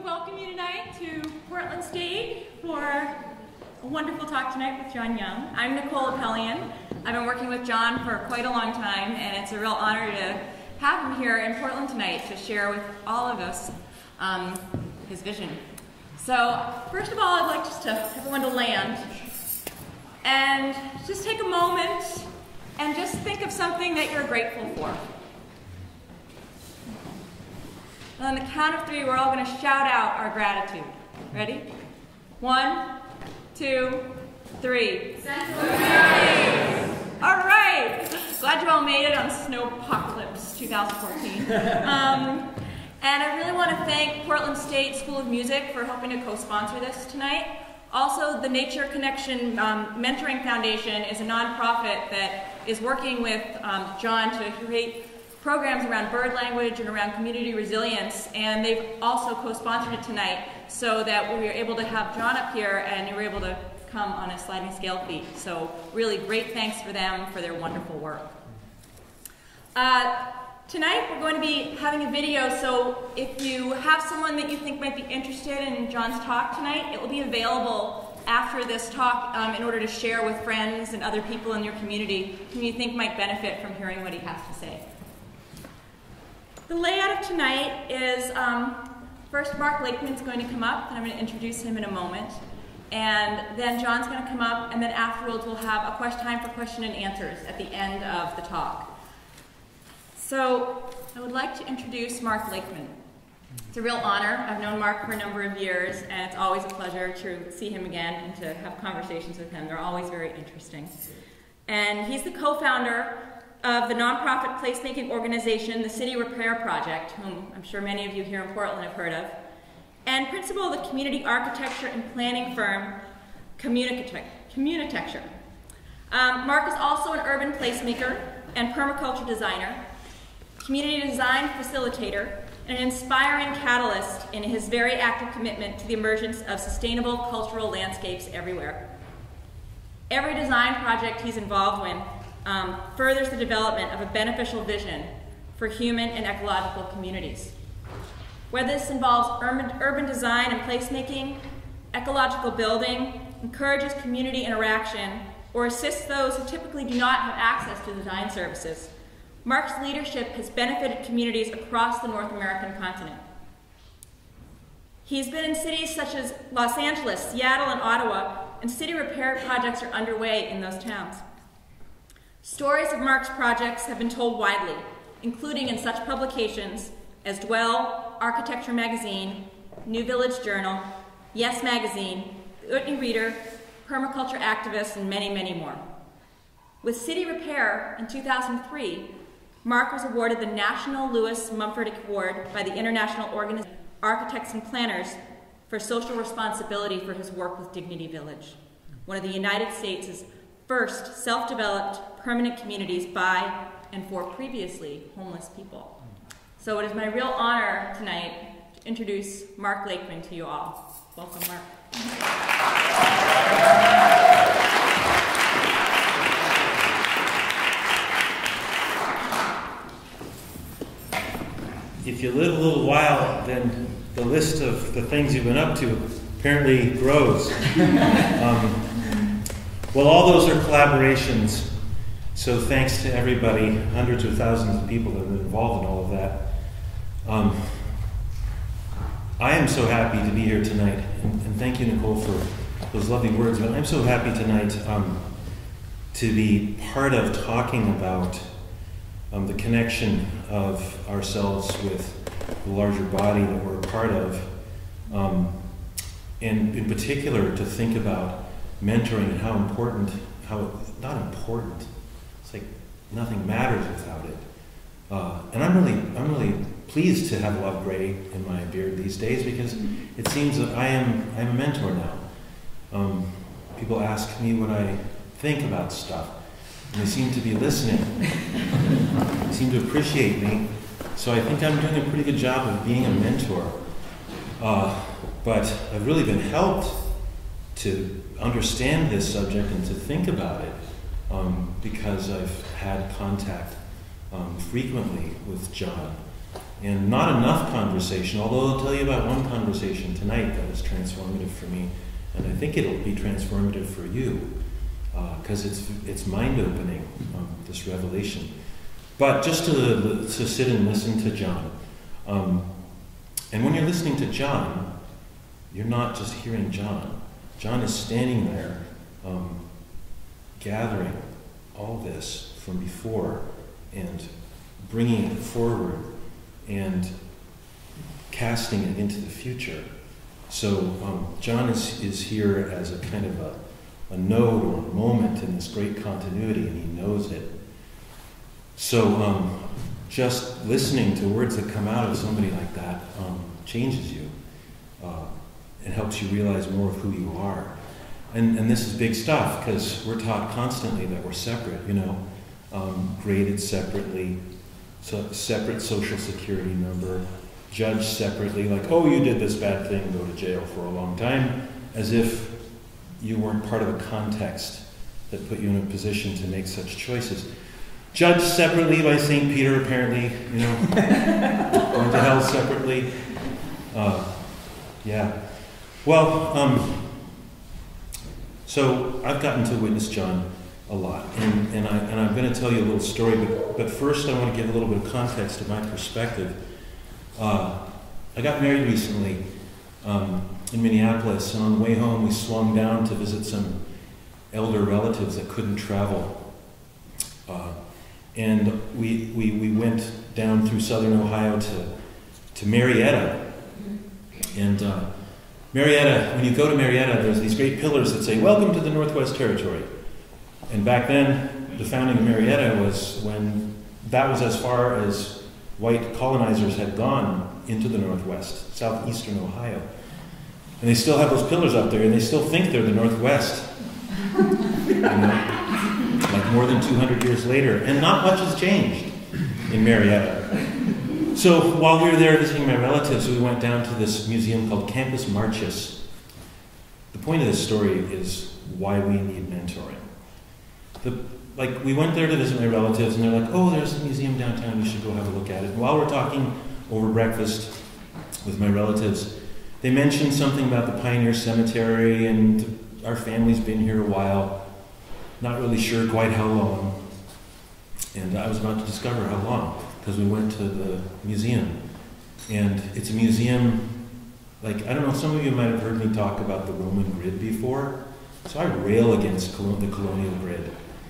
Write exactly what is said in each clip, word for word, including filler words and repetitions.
welcome you tonight to Portland State for a wonderful talk tonight with Jon Young. I'm Nicole Appellian. I've been working with Jon for quite a long time, and it's a real honor to have him here in Portland tonight to share with all of us um, his vision. So, first of all, I'd like just to everyone to land and just take a moment and just think of something that you're grateful for. And on the count of three, we're all going to shout out our gratitude. Ready? One, two, three. All right. Glad you all made it on Snowpocalypse twenty fourteen. Um, and I really want to thank Portland State School of Music for helping to co-sponsor this tonight. Also, the Nature Connection um, Mentoring Foundation is a nonprofit that is working with um, Jon to create programs around bird language and around community resilience, and they've also co-sponsored it tonight so that we were able to have Jon up here and you were able to come on a sliding scale feet. So really great thanks for them for their wonderful work. Uh, tonight we're going to be having a video, so if you have someone that you think might be interested in Jon's talk tonight, it will be available after this talk um, in order to share with friends and other people in your community who you think might benefit from hearing what he has to say. The layout of tonight is, um, first Mark Lakeman's going to come up, and I'm going to introduce him in a moment. And then Jon's going to come up, and then afterwards we'll have a question, time for question and answers at the end of the talk. So I would like to introduce Mark Lakeman. It's a real honor. I've known Mark for a number of years, and it's always a pleasure to see him again and to have conversations with him. They're always very interesting. And he's the co-founder of the nonprofit placemaking organization, the City Repair Project, whom I'm sure many of you here in Portland have heard of, and principal of the community architecture and planning firm, Communitecture. Um, Mark is also an urban placemaker and permaculture designer, community design facilitator, and an inspiring catalyst in his very active commitment to the emergence of sustainable cultural landscapes everywhere. Every design project he's involved in Um, furthers the development of a beneficial vision for human and ecological communities. Whether this involves urban, urban design and placemaking, ecological building, encourages community interaction, or assists those who typically do not have access to design services, Mark's leadership has benefited communities across the North American continent. He's been in cities such as Los Angeles, Seattle, and Ottawa, and city repair projects are underway in those towns. Stories of Mark's projects have been told widely, including in such publications as Dwell, Architecture Magazine, New Village Journal, Yes Magazine, The Whitney Reader, Permaculture Activist, and many, many more. With City Repair in two thousand three, Mark was awarded the National Lewis Mumford Award by the International Organization of Architects and Planners for social responsibility for his work with Dignity Village, one of the United States' first self-developed permanent communities by and for previously homeless people. So it is my real honor tonight to introduce Mark Lakeman to you all. Welcome, Mark. If you live a little while, then the list of the things you've been up to apparently grows. um, Well, all those are collaborations, so thanks to everybody, hundreds of thousands of people that have been involved in all of that. Um, I am so happy to be here tonight, and, and thank you, Nicole, for those lovely words, but I'm so happy tonight um, to be part of talking about um, the connection of ourselves with the larger body that we're a part of, um, and in particular to think about mentoring and how important, how not important. It's like nothing matters without it. Uh, and I'm really, I'm really pleased to have a lot of gray in my beard these days because it seems that I am, I'm a mentor now. Um, people ask me what I think about stuff, and they seem to be listening. They seem to appreciate me. So I think I'm doing a pretty good job of being a mentor. Uh, but I've really been helped to understand this subject and to think about it um, because I've had contact um, frequently with Jon and not enough conversation, although I'll tell you about one conversation tonight that was transformative for me, and I think it'll be transformative for you, because uh, it's, it's mind-opening, um, this revelation. But just to, to sit and listen to Jon, um, and when you're listening to Jon, you're not just hearing Jon. Jon is standing there, um, gathering all this from before and bringing it forward and casting it into the future. So um, Jon is, is here as a kind of a, a node or a moment in this great continuity, and he knows it. So um, just listening to words that come out of somebody like that um, changes you. Uh, it helps you realize more of who you are. And, and this is big stuff, because we're taught constantly that we're separate, you know, um, graded separately, so separate social security number, judged separately, like, oh, you did this bad thing, go to jail for a long time, as if you weren't part of a context that put you in a position to make such choices. Judged separately by Saint Peter, apparently, you know, going to hell separately. Uh, yeah. Well, um, so I've gotten to witness Jon a lot, and, and, I, and I'm going to tell you a little story, but, but first I want to give a little bit of context to my perspective. Uh, I got married recently um, in Minneapolis, and on the way home we swung down to visit some elder relatives that couldn't travel. Uh, and we, we, we went down through southern Ohio to, to Marietta. And uh, Marietta, when you go to Marietta, there's these great pillars that say, "Welcome to the Northwest Territory." And back then, the founding of Marietta was when that was as far as white colonizers had gone into the Northwest, southeastern Ohio. And they still have those pillars up there, and they still think they're the Northwest. You know? Like more than two hundred years later. And not much has changed in Marietta. So while we were there visiting my relatives, we went down to this museum called Campus Martius. The point of this story is why we need mentoring. The, like, we went there to visit my relatives, and they're like, oh, there's a museum downtown, you should go have a look at it. And while we're talking over breakfast with my relatives, they mentioned something about the Pioneer Cemetery, and our family's been here a while, not really sure quite how long. And I was about to discover how long, because we went to the museum. And it's a museum, like, I don't know, some of you might have heard me talk about the Roman grid before. So I rail against the colonial grid.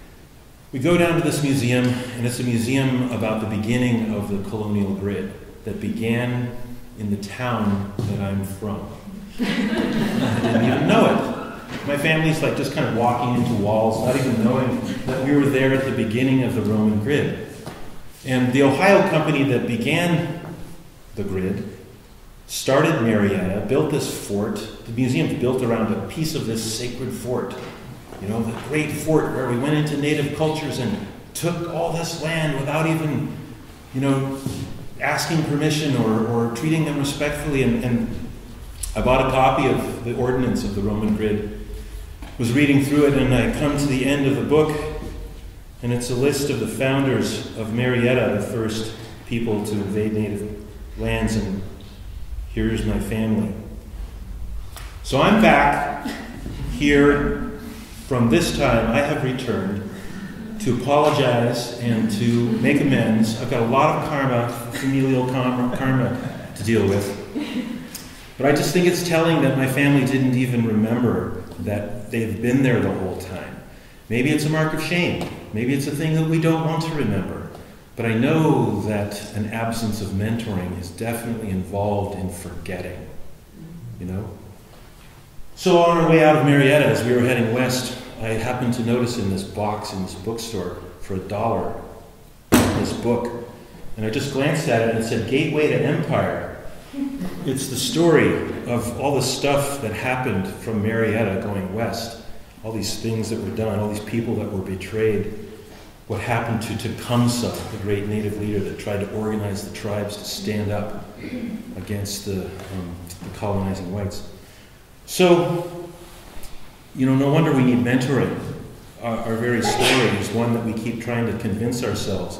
We go down to this museum, and it's a museum about the beginning of the colonial grid that began in the town that I'm from. I didn't even know it. My family's like just kind of walking into walls, not even knowing that we were there at the beginning of the Roman grid. And the Ohio company that began the grid started Marietta, built this fort. The museum's built around a piece of this sacred fort. You know, the great fort where we went into native cultures and took all this land without even, you know, asking permission or, or treating them respectfully. And, and I bought a copy of the ordinance of the Roman grid, was reading through it, and I come to the end of the book, and it's a list of the founders of Marietta, the first people to invade native lands, and here's my family. So I'm back here from this time. I have returned to apologize and to make amends. I've got a lot of karma, familial karma, karma to deal with. But I just think it's telling that my family didn't even remember that they've been there the whole time. Maybe it's a mark of shame. Maybe it's a thing that we don't want to remember. But I know that an absence of mentoring is definitely involved in forgetting, you know? So on our way out of Marietta, as we were heading west, I happened to notice in this box in this bookstore for a dollar, this book. And I just glanced at it and it said, Gateway to Empire. It's the story of all the stuff that happened from Marietta going west. All these things that were done, all these people that were betrayed. What happened to Tecumseh, the great native leader that tried to organize the tribes to stand up against the, um, the colonizing whites. So, you know, no wonder we need mentoring. Our, our very story is one that we keep trying to convince ourselves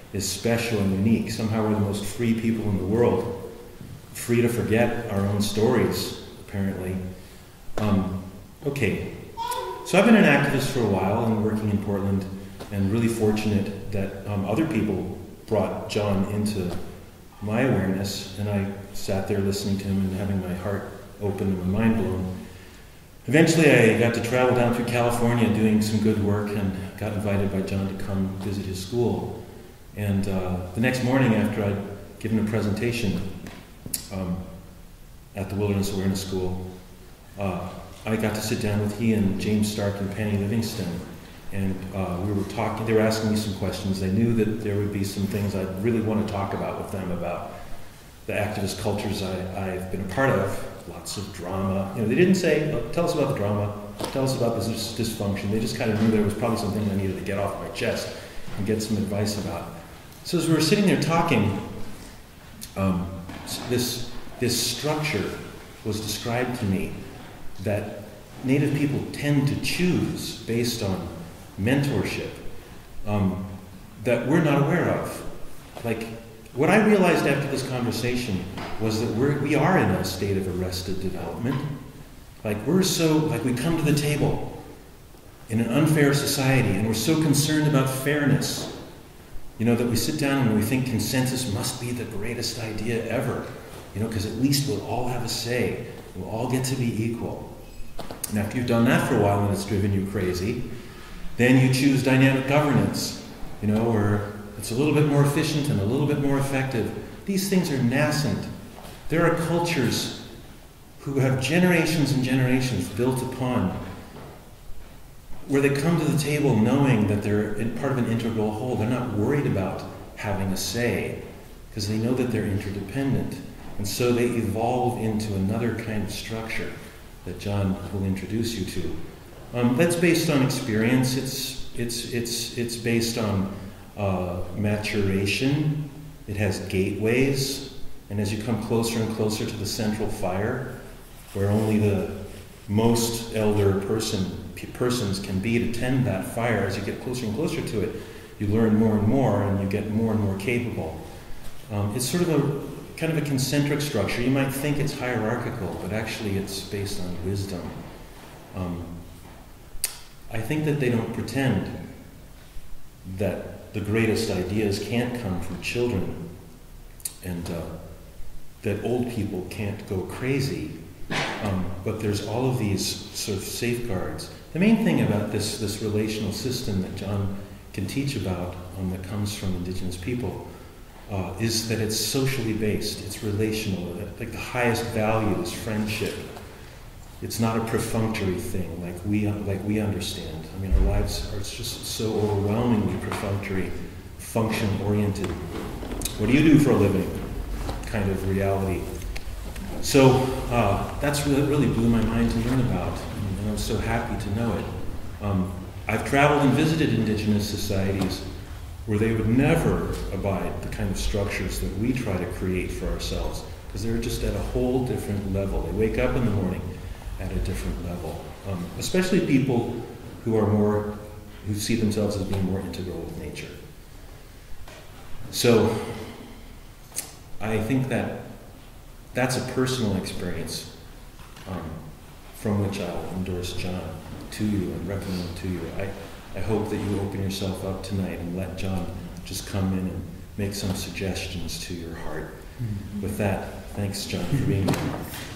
is special and unique. Somehow we're the most free people in the world, free to forget our own stories, apparently. Um, okay, so I've been an activist for a while and working in Portland, and really fortunate that um, other people brought Jon into my awareness, and I sat there listening to him and having my heart open and my mind blown. Eventually I got to travel down through California doing some good work and got invited by Jon to come visit his school. And uh, the next morning after I'd given a presentation um, at the Wilderness Awareness School, uh, I got to sit down with he and James Stark and Penny Livingston. And uh, we were talking, they were asking me some questions. They knew that there would be some things I'd really want to talk about with them about the activist cultures I, I've been a part of. Lots of drama. You know, they didn't say, oh, tell us about the drama, tell us about this dysfunction. They just kind of knew there was probably something I needed to get off my chest and get some advice about. So as we were sitting there talking, um, this, this structure was described to me that Native people tend to choose based on mentorship um, that we're not aware of. Like, what I realized after this conversation was that we're, we are in a state of arrested development. Like, we're so, like we come to the table in an unfair society and we're so concerned about fairness, you know, that we sit down and we think consensus must be the greatest idea ever, you know, because at least we'll all have a say. We'll all get to be equal. And after you've done that for a while and it's driven you crazy, then you choose dynamic governance, you know, or it's a little bit more efficient and a little bit more effective. These things are nascent. There are cultures who have generations and generations built upon where they come to the table knowing that they're in part of an integral whole. They're not worried about having a say because they know that they're interdependent. And so they evolve into another kind of structure that Jon will introduce you to. Um, that's based on experience. It's, it's, it's, it's based on Uh, maturation. It has gateways, and as you come closer and closer to the central fire, where only the most elder person p- persons can be to tend that fire, as you get closer and closer to it, you learn more and more, and you get more and more capable. Um, it's sort of a kind of a concentric structure. You might think it's hierarchical, but actually it's based on wisdom. Um, I think that they don't pretend that the greatest ideas can't come from children, and uh, that old people can't go crazy. Um, but there's all of these sort of safeguards. The main thing about this, this relational system that Jon can teach about, um, that comes from indigenous people, uh, is that it's socially based, it's relational. Like the highest value is friendship. It's not a perfunctory thing like we like we understand. I mean, our lives are just so overwhelmingly perfunctory, function-oriented. What do you do for a living? Kind of reality. So uh, that's really, really blew my mind to learn about, and I was so happy to know it. Um, I've traveled and visited indigenous societies where they would never abide the kind of structures that we try to create for ourselves, because they're just at a whole different level. They wake up in the morning at a different level, um, especially people who are more, who see themselves as being more integral with nature. So I think that that's a personal experience um, from which I'll endorse Jon to you and recommend to you. I, I hope that you open yourself up tonight and let Jon just come in and make some suggestions to your heart. Mm-hmm. With that, thanks, Jon, for being here.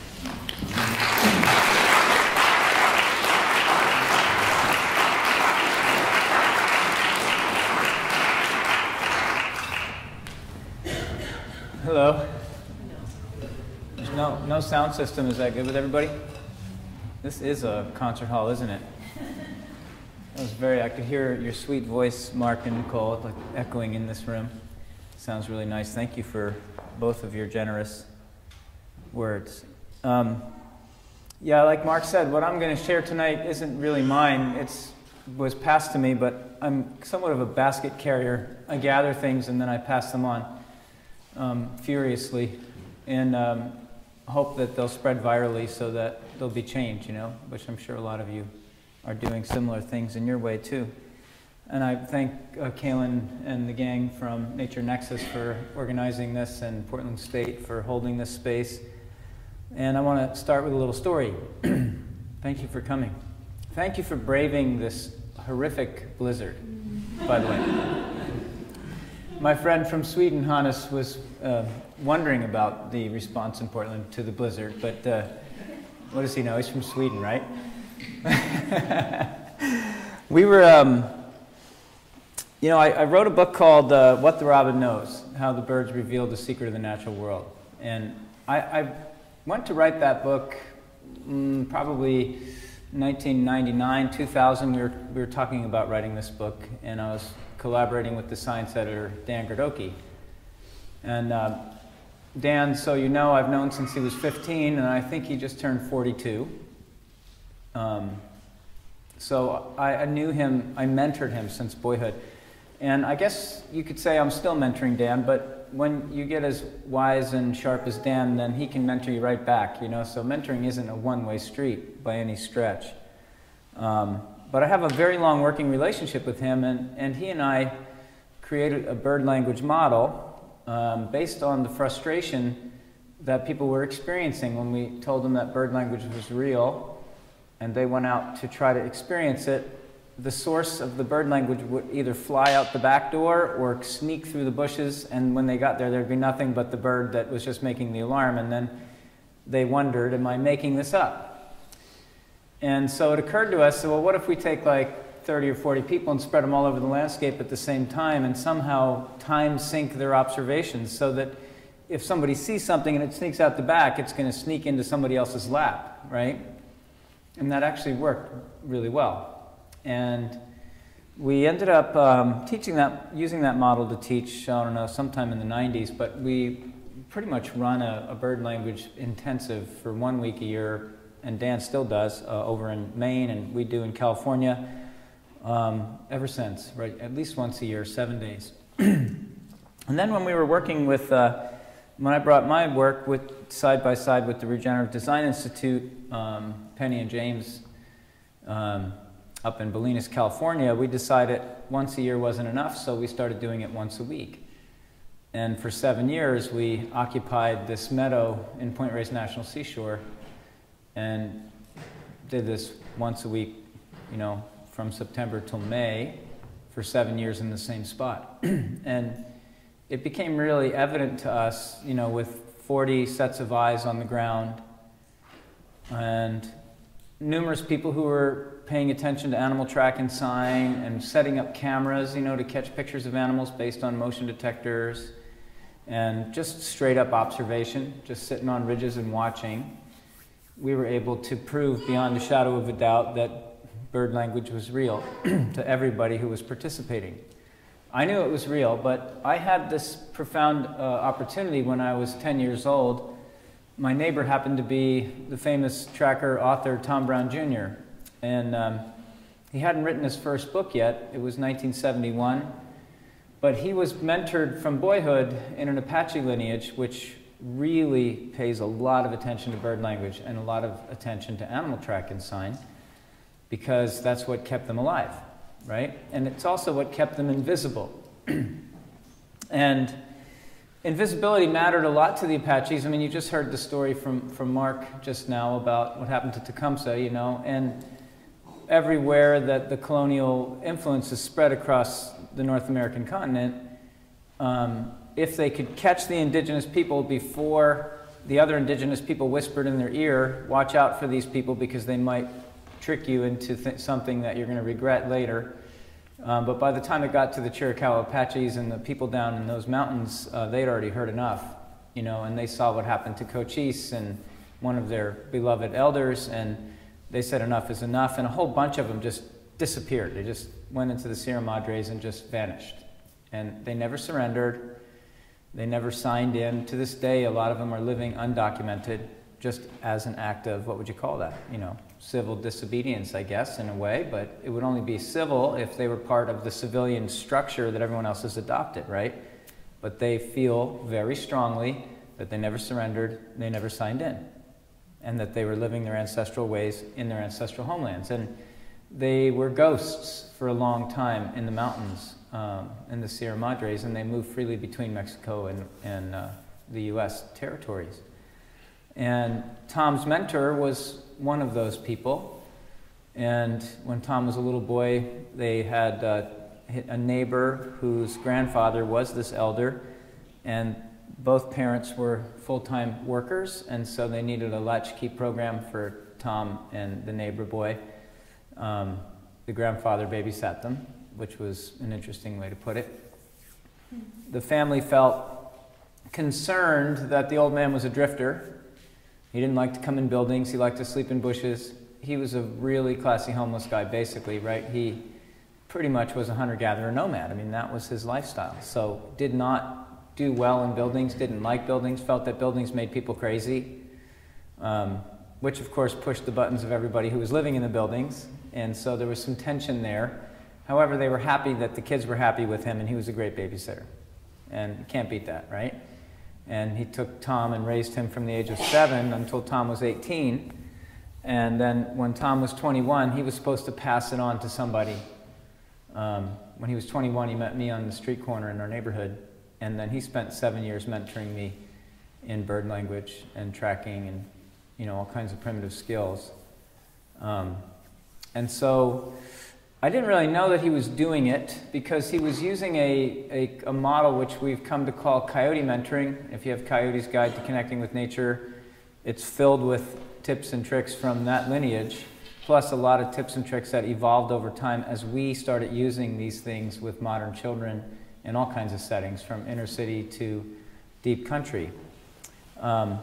Hello. There's no no sound system. Is that good with everybody? This is a concert hall, isn't it? That was very. I could hear your sweet voice, Mark and Nicole, like echoing in this room. Sounds really nice. Thank you for both of your generous words. Um, yeah, like Mark said, what I'm going to share tonight isn't really mine. It's was passed to me, but I'm somewhat of a basket carrier. I gather things and then I pass them on um, furiously, and um, hope that they'll spread virally so that there'll be change, you know, which I'm sure a lot of you are doing similar things in your way too. And I thank uh, Kaylin and the gang from Nature Nexus for organizing this, and Portland State for holding this space. And I want to start with a little story. Thank you for coming. Thank you for braving this horrific blizzard, by the way. My friend from Sweden, Hannes, was uh, wondering about the response in Portland to the blizzard, but uh, what does he know? He's from Sweden, right? We were, um, you know, I, I wrote a book called uh, What the Robin Knows, How the Birds Revealed the Secret of the Natural World. And I, I went to write that book mm, probably nineteen ninety-nine, two thousand. We were, we were talking about writing this book, and I was collaborating with the science editor, Dan Gardoki. And uh, Dan, so you know, I've known since he was fifteen, and I think he just turned forty-two. Um, so I, I knew him, I mentored him since boyhood. And I guess you could say I'm still mentoring Dan, but when you get as wise and sharp as Dan, then he can mentor you right back, you know? So mentoring isn't a one-way street by any stretch. Um, but I have a very long working relationship with him, and, and he and I created a bird language model um, based on the frustration that people were experiencing when we told them that bird language was real, and they went out to try to experience it. The source of the bird language would either fly out the back door or sneak through the bushes, and when they got there, there'd be nothing but the bird that was just making the alarm, and then they wondered, am I making this up? And so it occurred to us, so, well, what if we take like thirty or forty people and spread them all over the landscape at the same time, and somehow time sync their observations so that if somebody sees something and it sneaks out the back, it's going to sneak into somebody else's lap, right? And that actually worked really well. And we ended up um, teaching that, using that model to teach, I don't know, sometime in the nineties, but we pretty much run a, a bird language intensive for one week a year, and Dan still does, uh, over in Maine, and we do in California um, ever since, right? At least once a year, seven days. And then when we were working with, uh, when I brought my work with, side by side with the Regenerative Design Institute, um, Penny and James, um, up in Bolinas, California, we decided once a year wasn't enough, so we started doing it once a week. And for seven years, we occupied this meadow in Point Reyes National Seashore and did this once a week, you know, from September till May for seven years in the same spot. And it became really evident to us, you know, with forty sets of eyes on the ground and numerous people who were paying attention to animal track and sign and setting up cameras, you know, to catch pictures of animals based on motion detectors, and just straight up observation, just sitting on ridges and watching. We were able to prove beyond a shadow of a doubt that bird language was real to everybody who was participating. I knew it was real, but I had this profound uh, opportunity when I was ten years old. My neighbor happened to be the famous tracker author Tom Brown Junior And um, he hadn't written his first book yet. It was nineteen seventy-one. But he was mentored from boyhood in an Apache lineage, which really pays a lot of attention to bird language and a lot of attention to animal track and sign, because that's what kept them alive, right? And it's also what kept them invisible. And invisibility mattered a lot to the Apaches. I mean, you just heard the story from, from Mark just now about what happened to Tecumseh, you know, and everywhere that the colonial influence is spread across the North American continent, um, if they could catch the indigenous people before the other indigenous people whispered in their ear, watch out for these people because they might trick you into th something that you're going to regret later. Um, but by the time it got to the Chiricahua Apaches and the people down in those mountains, uh, they'd already heard enough, you know, and they saw what happened to Cochise and one of their beloved elders, and they said enough is enough, and a whole bunch of them just disappeared. They just went into the Sierra Madres and just vanished. And they never surrendered. They never signed in. To this day, a lot of them are living undocumented, just as an act of, what would you call that? You know, civil disobedience, I guess, in a way, but it would only be civil if they were part of the civilian structure that everyone else has adopted, right? But they feel very strongly that they never surrendered, they never signed in, and that they were living their ancestral ways in their ancestral homelands. And they were ghosts for a long time in the mountains, um, in the Sierra Madres, and they moved freely between Mexico and, and uh, the U S territories. And Tom's mentor was one of those people. And when Tom was a little boy, they had uh, a neighbor whose grandfather was this elder, and both parents were full-time workers, and so they needed a latchkey program for Tom and the neighbor boy. Um, the grandfather babysat them, which was an interesting way to put it. The family felt concerned that the old man was a drifter. He didn't like to come in buildings. He liked to sleep in bushes. He was a really classy homeless guy, basically, right? He pretty much was a hunter-gatherer nomad. I mean, that was his lifestyle. So did not do well in buildings, didn't like buildings, felt that buildings made people crazy, um, which, of course, pushed the buttons of everybody who was living in the buildings. And so there was some tension there. However, they were happy that the kids were happy with him, and he was a great babysitter. And you can't beat that, right? And he took Tom and raised him from the age of seven until Tom was eighteen. And then when Tom was twenty-one, he was supposed to pass it on to somebody. Um, when he was twenty-one, he met me on the street corner in our neighborhood. And then he spent seven years mentoring me in bird language and tracking and, you know, all kinds of primitive skills. Um, and so I didn't really know that he was doing it because he was using a, a, a model which we've come to call coyote mentoring. If you have Coyote's Guide to Connecting with Nature, it's filled with tips and tricks from that lineage, plus a lot of tips and tricks that evolved over time as we started using these things with modern children in all kinds of settings, from inner city to deep country. Um,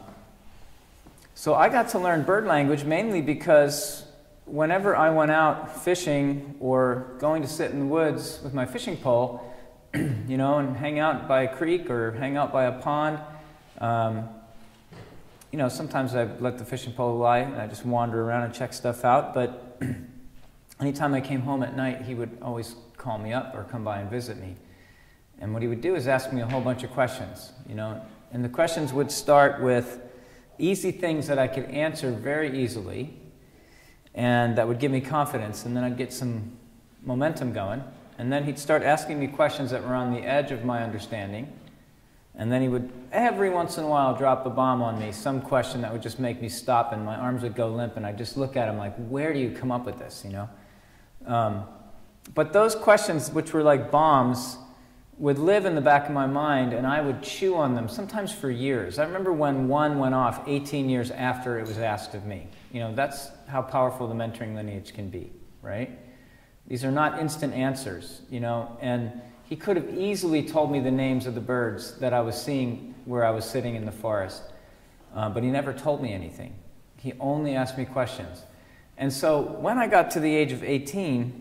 so I got to learn bird language mainly because whenever I went out fishing or going to sit in the woods with my fishing pole, you know, and hang out by a creek or hang out by a pond, um, you know, sometimes I let the fishing pole lie and I just wander around and check stuff out, but anytime I came home at night, he would always call me up or come by and visit me. And what he would do is ask me a whole bunch of questions, you know, and the questions would start with easy things that I could answer very easily, and that would give me confidence, and then I'd get some momentum going. And then he'd start asking me questions that were on the edge of my understanding, and then he would every once in a while drop a bomb on me, some question that would just make me stop, and my arms would go limp, and I'd just look at him like, where do you come up with this, you know? Um, but those questions, which were like bombs, would live in the back of my mind, and I would chew on them, sometimes for years. I remember when one went off eighteen years after it was asked of me. You know, that's how powerful the mentoring lineage can be, right? These are not instant answers, you know, and he could have easily told me the names of the birds that I was seeing where I was sitting in the forest, uh, but he never told me anything. He only asked me questions. And so when I got to the age of eighteen,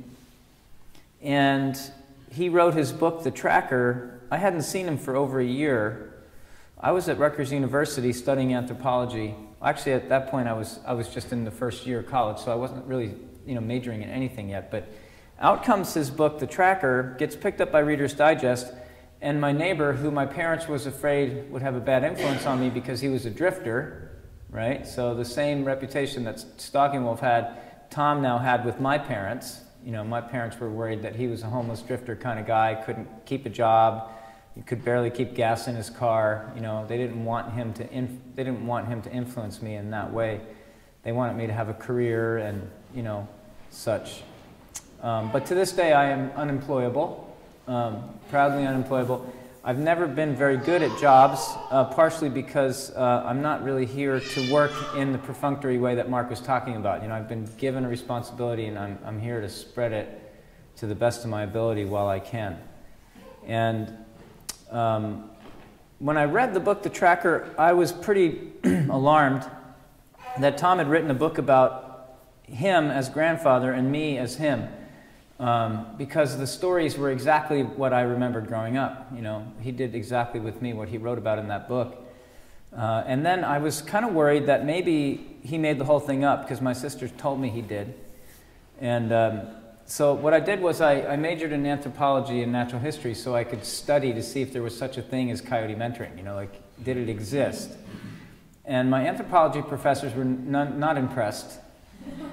and he wrote his book, The Tracker, I hadn't seen him for over a year. I was at Rutgers University studying anthropology. Actually, at that point, I was, I was just in the first year of college, so I wasn't really, you know, majoring in anything yet. But out comes his book, The Tracker, gets picked up by Reader's Digest, and my neighbor, who my parents was afraid would have a bad influence on me because he was a drifter, right? So the same reputation that Stalking Wolf had, Tom now had with my parents. You know, my parents were worried that he was a homeless drifter kind of guy, couldn't keep a job, he could barely keep gas in his car. You know, they didn't want him to inf they didn't want him to influence me in that way. They wanted me to have a career and, you know, such. Um, but to this day, I am unemployable, um, proudly unemployable. I've never been very good at jobs, uh, partially because uh, I'm not really here to work in the perfunctory way that Mark was talking about. You know, I've been given a responsibility, and I'm, I'm here to spread it to the best of my ability while I can. And um, when I read the book, The Tracker, I was pretty alarmed that Tom had written a book about him as grandfather and me as him. Um, because the stories were exactly what I remembered growing up. You know, he did exactly with me what he wrote about in that book. Uh, and then I was kind of worried that maybe he made the whole thing up, because my sisters told me he did. And um, so what I did was I, I majored in anthropology and natural history so I could study to see if there was such a thing as coyote mentoring. You know, like, did it exist? And my anthropology professors were none, not impressed.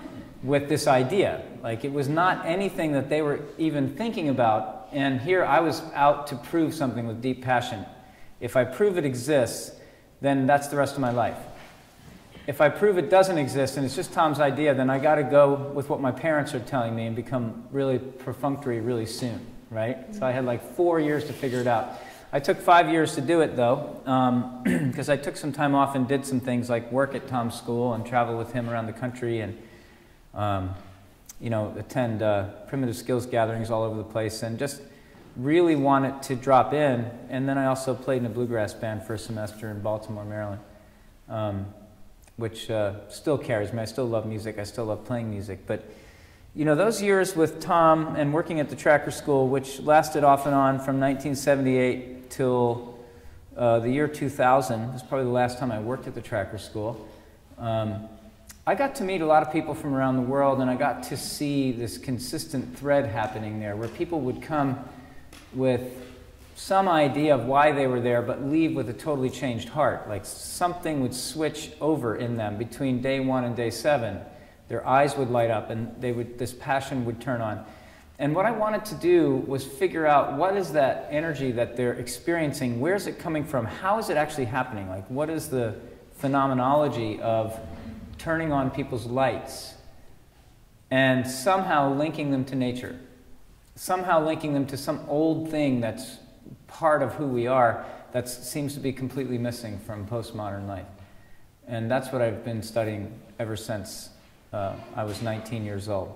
with this idea. Like, it was not anything that they were even thinking about. And here I was out to prove something with deep passion. If I prove it exists, then that's the rest of my life. If I prove it doesn't exist and it's just Tom's idea, then I got to go with what my parents are telling me and become really perfunctory really soon, right? So I had like four years to figure it out. I took five years to do it, though, because um, I took some time off and did some things like work at Tom's school and travel with him around the country and, um, you know, attend uh, primitive skills gatherings all over the place and just really wanted to drop in. And then I also played in a bluegrass band for a semester in Baltimore, Maryland. Um, which uh, still carries me. I still love music. I still love playing music. But, you know, those years with Tom and working at the Tracker School, which lasted off and on from nineteen seventy-eight till uh, the year two thousand, was probably the last time I worked at the Tracker School. Um, I got to meet a lot of people from around the world, and I got to see this consistent thread happening there, where people would come with some idea of why they were there, but leave with a totally changed heart. Like something would switch over in them between day one and day seven. Their eyes would light up, and they would, this passion would turn on. And what I wanted to do was figure out what is that energy that they're experiencing, where is it coming from, how is it actually happening? Like, what is the phenomenology of turning on people's lights and somehow linking them to nature, somehow linking them to some old thing that's part of who we are that seems to be completely missing from postmodern life. And that's what I've been studying ever since uh, I was nineteen years old.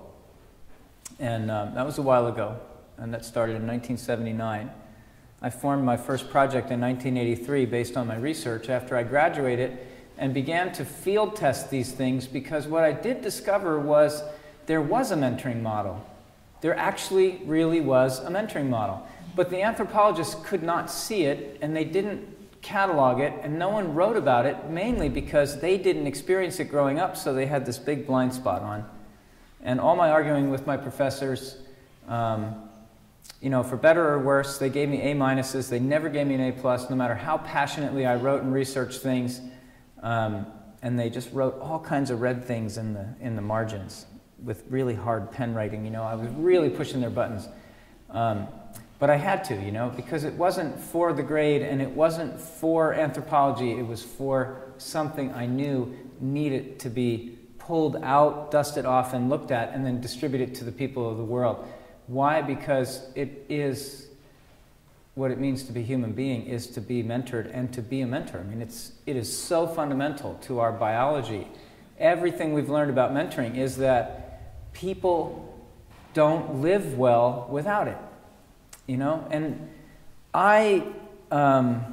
And um, that was a while ago, and that started in nineteen seventy-nine. I formed my first project in nineteen eighty-three based on my research after I graduated and began to field test these things, because what I did discover was there was a mentoring model. There actually really was a mentoring model. But the anthropologists could not see it, and they didn't catalog it, and no one wrote about it, mainly because they didn't experience it growing up, so they had this big blind spot on. And all my arguing with my professors, um, you know, for better or worse, they gave me A minuses. They never gave me an A plus, no matter how passionately I wrote and researched things. Um, and they just wrote all kinds of red things in the, in the margins with really hard pen writing. You know, I was really pushing their buttons. Um, But I had to, you know, because it wasn't for the grade and it wasn't for anthropology. It was for something I knew needed to be pulled out, dusted off, and looked at, and then distributed to the people of the world. Why? Because it is what it means to be a human being, is to be mentored and to be a mentor. I mean, it's, it is so fundamental to our biology. Everything we've learned about mentoring is that people don't live well without it. You know, and I um,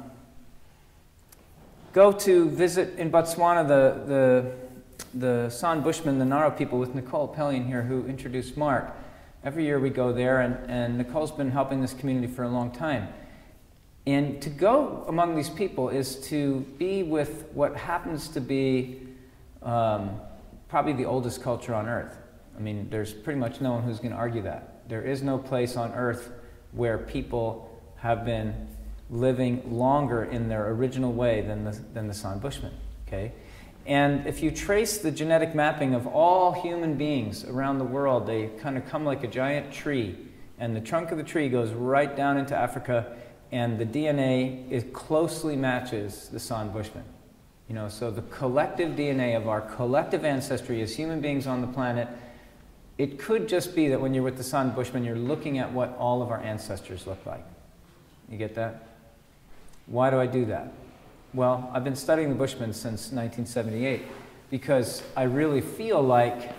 go to visit in Botswana the, the, the San Bushmen, the Naro people, with Nicole Pellion here, who introduced Mark. Every year we go there, and, and Nicole's been helping this community for a long time. And to go among these people is to be with what happens to be um, probably the oldest culture on Earth. I mean, there's pretty much no one who's going to argue that. There is no place on Earth where people have been living longer in their original way than the, than the San Bushmen, okay? And if you trace the genetic mapping of all human beings around the world, they kind of come like a giant tree, and the trunk of the tree goes right down into Africa, and the D N A is closely matches the San Bushmen. You know, so the collective D N A of our collective ancestry as human beings on the planet, it could just be that when you're with the San Bushmen, you're looking at what all of our ancestors look like. You get that? Why do I do that? Well, I've been studying the Bushmen since nineteen seventy-eight because I really feel like,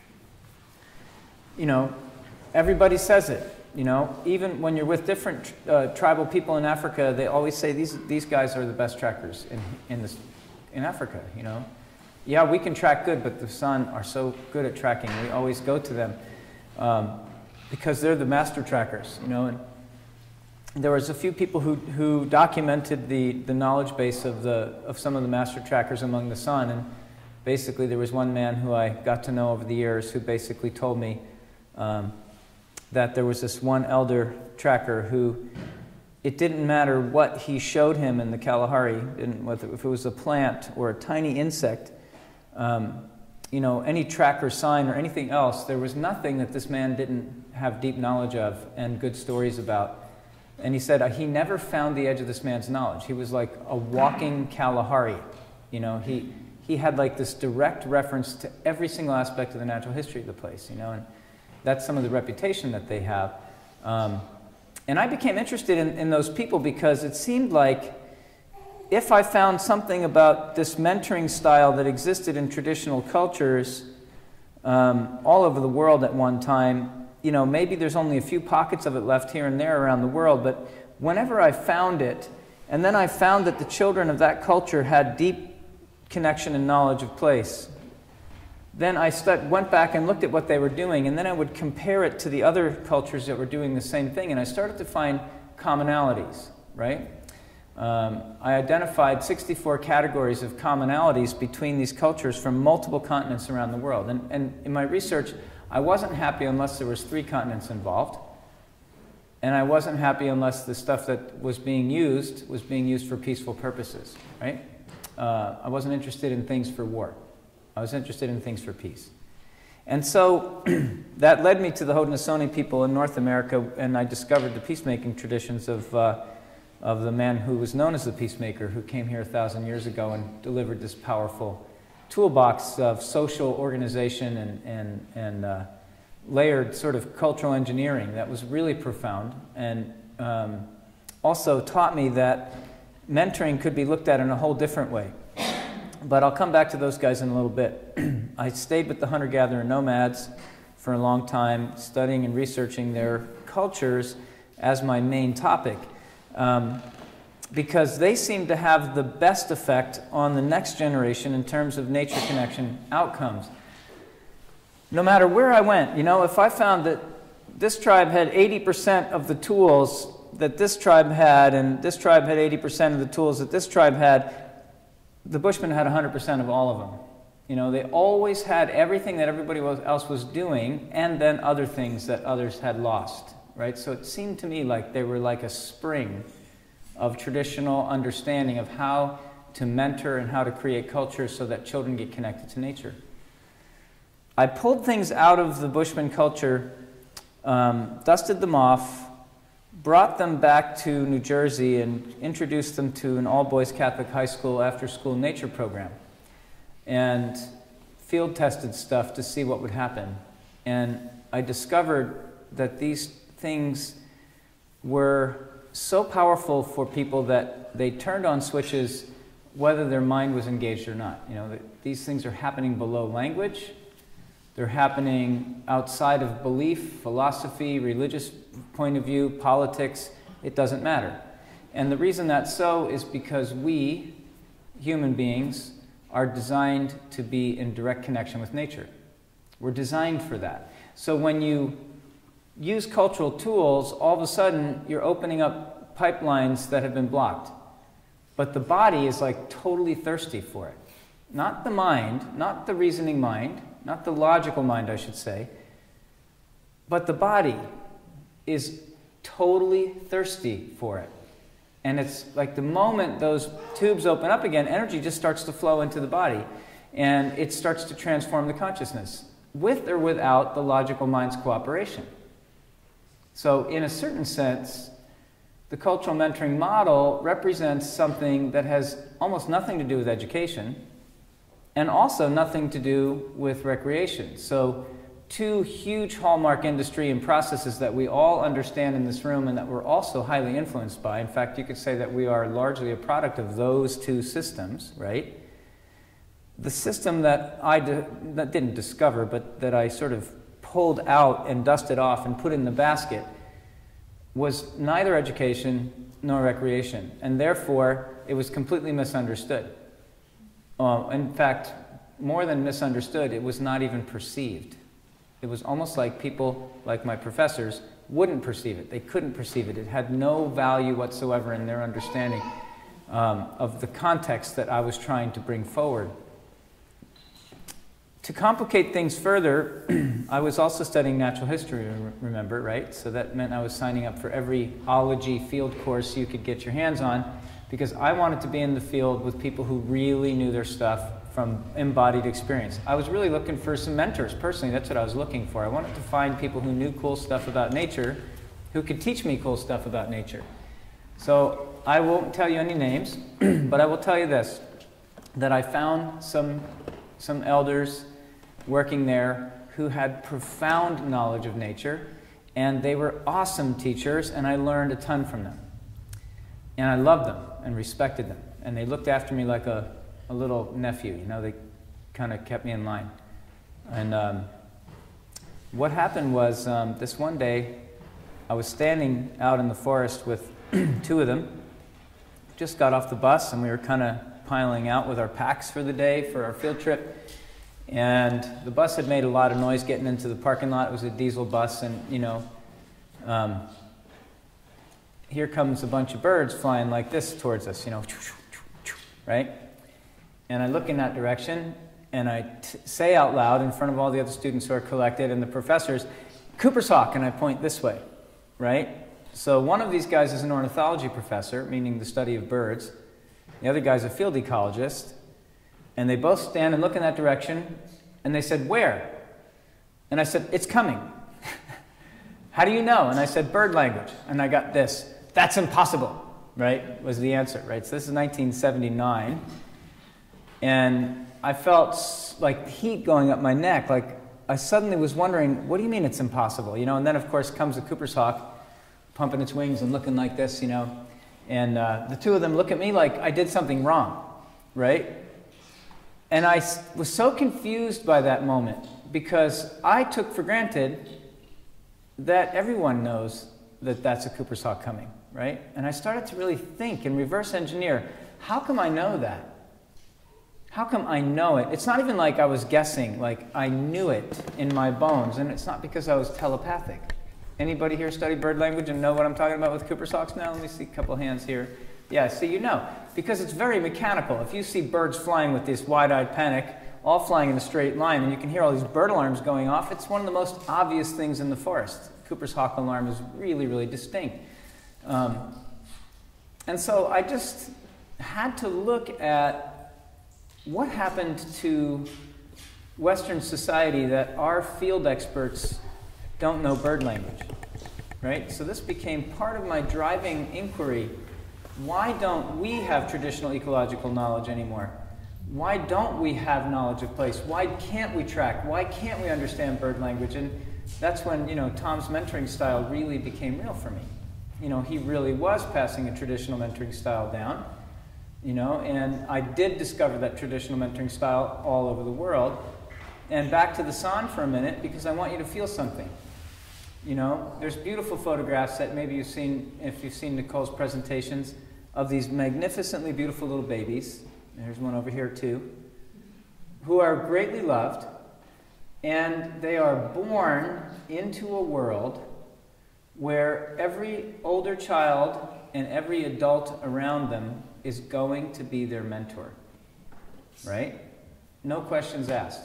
you know, everybody says it. You know, even when you're with different uh, tribal people in Africa, they always say these these guys are the best trackers in in this in Africa. You know. Yeah, we can track good, but the San are so good at tracking. We always go to them um, because they're the master trackers, you know. And there was a few people who who documented the the knowledge base of the of some of the master trackers among the San, and basically there was one man who I got to know over the years who basically told me um, that there was this one elder tracker who, it didn't matter what he showed him in the Kalahari, didn't, whether if it was a plant or a tiny insect. Um, you know, any track or sign or anything else. There was nothing that this man didn't have deep knowledge of and good stories about. And he said uh, he never found the edge of this man's knowledge. He was like a walking Kalahari. You know, he, he had like this direct reference to every single aspect of the natural history of the place, you know, and that's some of the reputation that they have. Um, and I became interested in, in those people because it seemed like if I found something about this mentoring style that existed in traditional cultures um, all over the world at one time, you know, maybe there's only a few pockets of it left here and there around the world, but whenever I found it, and then I found that the children of that culture had deep connection and knowledge of place, then I st- went back and looked at what they were doing, and then I would compare it to the other cultures that were doing the same thing, and I started to find commonalities, right? Um, I identified sixty-four categories of commonalities between these cultures from multiple continents around the world. And, and in my research, I wasn't happy unless there was three continents involved. And I wasn't happy unless the stuff that was being used was being used for peaceful purposes, right? Uh, I wasn't interested in things for war. I was interested in things for peace. And so that led me to the Haudenosaunee people in North America, and I discovered the peacemaking traditions of, uh, of the man who was known as the peacemaker, who came here a thousand years ago and delivered this powerful toolbox of social organization and, and, and uh, layered sort of cultural engineering that was really profound, and um, also taught me that mentoring could be looked at in a whole different way. But I'll come back to those guys in a little bit. I stayed with the hunter-gatherer nomads for a long time, studying and researching their cultures as my main topic, um, because they seem to have the best effect on the next generation in terms of nature connection outcomes. No matter where I went, you know, if I found that this tribe had eighty percent of the tools that this tribe had, and this tribe had eighty percent of the tools that this tribe had, the Bushmen had one hundred percent of all of them. You know, they always had everything that everybody else was doing, and then other things that others had lost, right? So it seemed to me like they were like a spring of traditional understanding of how to mentor and how to create culture so that children get connected to nature. I pulled things out of the Bushman culture, um, dusted them off, brought them back to New Jersey and introduced them to an all-boys Catholic high school after-school nature program, and field tested stuff to see what would happen. And I discovered that these things were so powerful for people that they turned on switches whether their mind was engaged or not. You know, these things are happening below language. They're happening outside of belief, philosophy, religious point of view, politics. It doesn't matter. And the reason that's so is because we, human beings, are designed to be in direct connection with nature. We're designed for that. So when you use cultural tools, all of a sudden you're opening up pipelines that have been blocked. But the body is like totally thirsty for it. Not the mind, not the reasoning mind, not the logical mind, I should say, but the body is totally thirsty for it. And it's like the moment those tubes open up again, energy just starts to flow into the body, and it starts to transform the consciousness, with or without the logical mind's cooperation. So in a certain sense, the cultural mentoring model represents something that has almost nothing to do with education, and also nothing to do with recreation. So two huge hallmark industry and processes that we all understand in this room and that we're also highly influenced by. In fact, you could say that we are largely a product of those two systems, right? The system that I that didn't discover, but that I sort of pulled out and dusted off and put in the basket was neither education nor recreation, and therefore it was completely misunderstood. Uh, in fact, more than misunderstood, it was not even perceived. It was almost like people, like my professors, wouldn't perceive it. They couldn't perceive it. It had no value whatsoever in their understanding um, of the context that I was trying to bring forward. To complicate things further, I was also studying natural history, remember, right? So that meant I was signing up for every ology field course you could get your hands on, because I wanted to be in the field with people who really knew their stuff from embodied experience. I was really looking for some mentors, personally. That's what I was looking for. I wanted to find people who knew cool stuff about nature, who could teach me cool stuff about nature. So I won't tell you any names, but I will tell you this, that I found some, some elders working there who had profound knowledge of nature, and they were awesome teachers, and I learned a ton from them. And I loved them and respected them, and they looked after me like a, a little nephew, you know, they kind of kept me in line. And um, what happened was, um, this one day, I was standing out in the forest with two of them, just got off the bus, and we were kind of piling out with our packs for the day, for our field trip. And the bus had made a lot of noise getting into the parking lot. It was a diesel bus, and, you know, um, here comes a bunch of birds flying like this towards us, you know, right? And I look in that direction, and I t say out loud in front of all the other students who are collected and the professors, Cooper's hawk, and I point this way, right? So one of these guys is an ornithology professor, meaning the study of birds. The other guy's a field ecologist. And they both stand and look in that direction, and they said, where? And I said, it's coming. How do you know? And I said, bird language. And I got this, that's impossible, right, was the answer, right? So this is nineteen seventy-nine. And I felt like heat going up my neck, like I suddenly was wondering, what do you mean it's impossible? You know, and then of course comes the Cooper's hawk, pumping its wings and looking like this, you know. And uh, the two of them look at me like I did something wrong, right? And I was so confused by that moment because I took for granted that everyone knows that that's a Cooper's hawk coming, right? And I started to really think and reverse engineer, how come I know that? How come I know it? It's not even like I was guessing, like I knew it in my bones, and it's not because I was telepathic. Anybody here study bird language and know what I'm talking about with Cooper's hawks now? Let me see a couple hands here. Yeah, see, you know, because it's very mechanical. If you see birds flying with this wide-eyed panic, all flying in a straight line, and you can hear all these bird alarms going off, it's one of the most obvious things in the forest. Cooper's hawk alarm is really, really distinct. Um, and so I just had to look at what happened to Western society that our field experts don't know bird language, right? So this became part of my driving inquiry. Why don't we have traditional ecological knowledge anymore? Why don't we have knowledge of place? Why can't we track? Why can't we understand bird language? And that's when, you know, Tom's mentoring style really became real for me. You know, he really was passing a traditional mentoring style down, you know, and I did discover that traditional mentoring style all over the world. And back to the San for a minute, because I want you to feel something. You know, there's beautiful photographs that maybe you've seen, if you've seen Nicole's presentations, of these magnificently beautiful little babies. There's one over here too, who are greatly loved, and they are born into a world where every older child and every adult around them is going to be their mentor, right? No questions asked.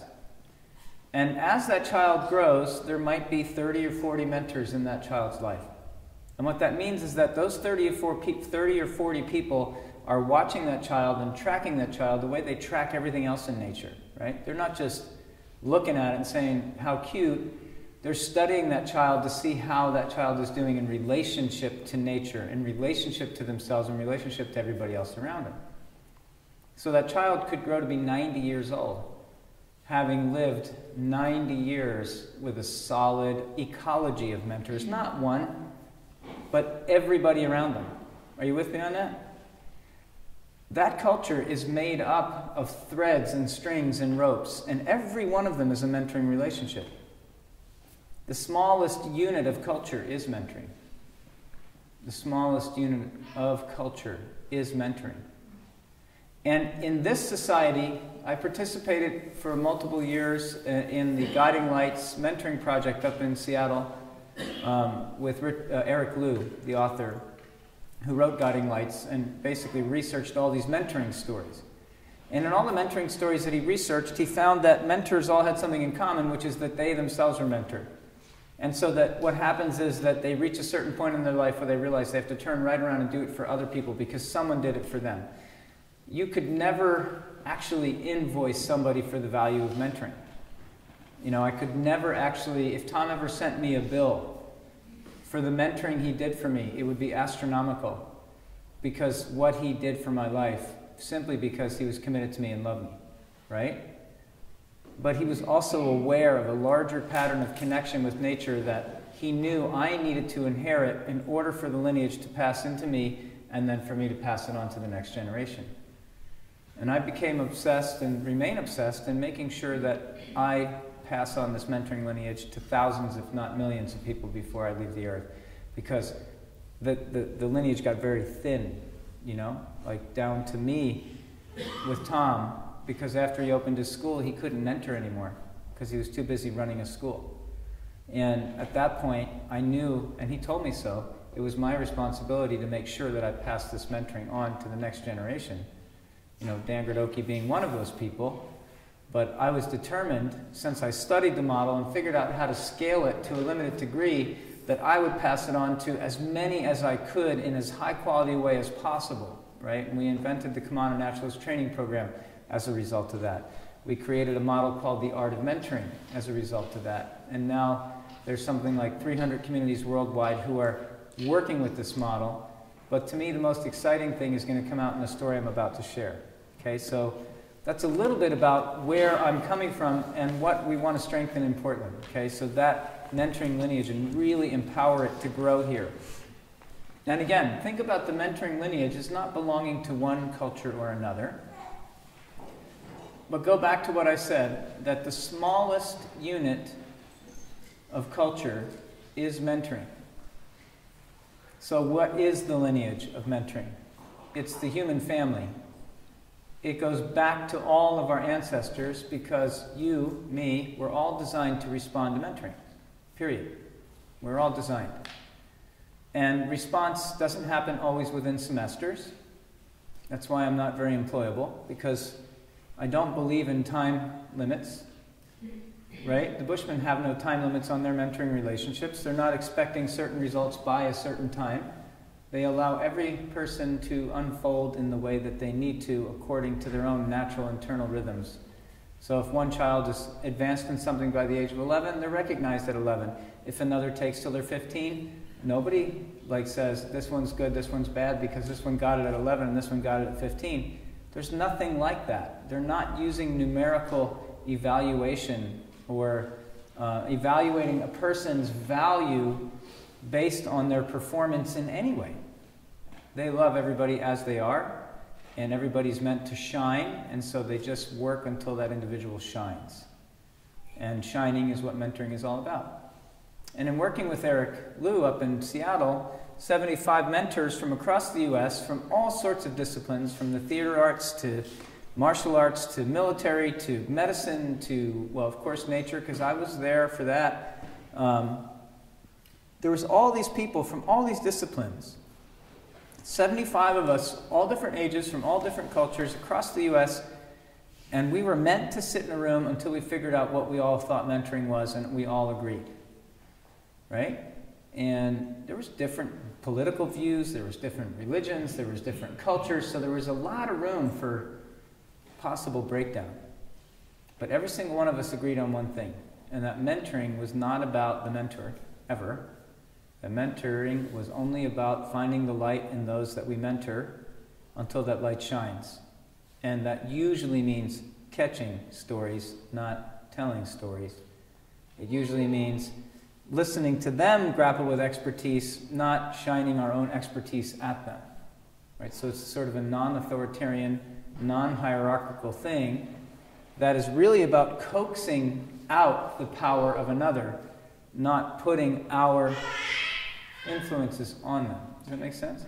And as that child grows, there might be thirty or forty mentors in that child's life. And what that means is that those thirty or forty people are watching that child and tracking that child the way they track everything else in nature, right? They're not just looking at it and saying, how cute. They're studying that child to see how that child is doing in relationship to nature, in relationship to themselves, in relationship to everybody else around them. So that child could grow to be ninety years old, having lived ninety years with a solid ecology of mentors, not one, but everybody around them. Are you with me on that? That culture is made up of threads and strings and ropes, and every one of them is a mentoring relationship. The smallest unit of culture is mentoring. The smallest unit of culture is mentoring. And in this society, I participated for multiple years in the Guiding Lights mentoring project up in Seattle um, with Rick, uh, Eric Liu, the author, who wrote Guiding Lights and basically researched all these mentoring stories. And in all the mentoring stories that he researched, he found that mentors all had something in common, which is that they themselves were mentored. And so that what happens is that they reach a certain point in their life where they realize they have to turn right around and do it for other people because someone did it for them. You could never actually invoice somebody for the value of mentoring. You know, I could never actually, if Tom ever sent me a bill for the mentoring he did for me, it would be astronomical because what he did for my life, simply because he was committed to me and loved me, right? But he was also aware of a larger pattern of connection with nature that he knew I needed to inherit in order for the lineage to pass into me and then for me to pass it on to the next generation. And I became obsessed and remain obsessed in making sure that I pass on this mentoring lineage to thousands, if not millions of people before I leave the earth. Because the, the, the lineage got very thin, you know, like down to me with Tom. Because after he opened his school, he couldn't mentor anymore because he was too busy running a school. And at that point, I knew, and he told me so, it was my responsibility to make sure that I passed this mentoring on to the next generation. You know, Dan Gradoki being one of those people. But I was determined, since I studied the model and figured out how to scale it to a limited degree, that I would pass it on to as many as I could in as high quality a way as possible, right? And we invented the Commander Naturalist Training Program as a result of that. We created a model called the Art of Mentoring as a result of that. And now there's something like three hundred communities worldwide who are working with this model. But to me, the most exciting thing is going to come out in the story I'm about to share. Okay, so that's a little bit about where I'm coming from and what we want to strengthen in Portland. Okay, so that mentoring lineage and really empower it to grow here. And again, think about the mentoring lineage as not belonging to one culture or another. But go back to what I said, that the smallest unit of culture is mentoring. So what is the lineage of mentoring? It's the human family. It goes back to all of our ancestors because you, me, we're all designed to respond to mentoring, period. We're all designed. And response doesn't happen always within semesters. That's why I'm not very employable, because I don't believe in time limits, right? The Bushmen have no time limits on their mentoring relationships. They're not expecting certain results by a certain time. They allow every person to unfold in the way that they need to according to their own natural internal rhythms. So if one child is advanced in something by the age of eleven, they're recognized at eleven. If another takes till they're fifteen, nobody like says, this one's good, this one's bad, because this one got it at eleven and this one got it at fifteen. There's nothing like that. They're not using numerical evaluation or uh, evaluating a person's value based on their performance in any way. They love everybody as they are, and everybody's meant to shine, and so they just work until that individual shines. And shining is what mentoring is all about. And in working with Eric Liu up in Seattle, seventy-five mentors from across the U S from all sorts of disciplines, from the theater arts to martial arts to military to medicine to, well, of course, nature, because I was there for that. Um, there was all these people from all these disciplines. seventy-five of us, all different ages, from all different cultures across the U S, and we were meant to sit in a room until we figured out what we all thought mentoring was, and we all agreed. Right? And there was different political views, there was different religions, there was different cultures, so there was a lot of room for possible breakdown. But every single one of us agreed on one thing, and that mentoring was not about the mentor, ever. The mentoring was only about finding the light in those that we mentor until that light shines. And that usually means catching stories, not telling stories. It usually means listening to them grapple with expertise, not shining our own expertise at them. Right? So it's sort of a non-authoritarian, non-hierarchical thing that is really about coaxing out the power of another, not putting our influences on them. Does that make sense?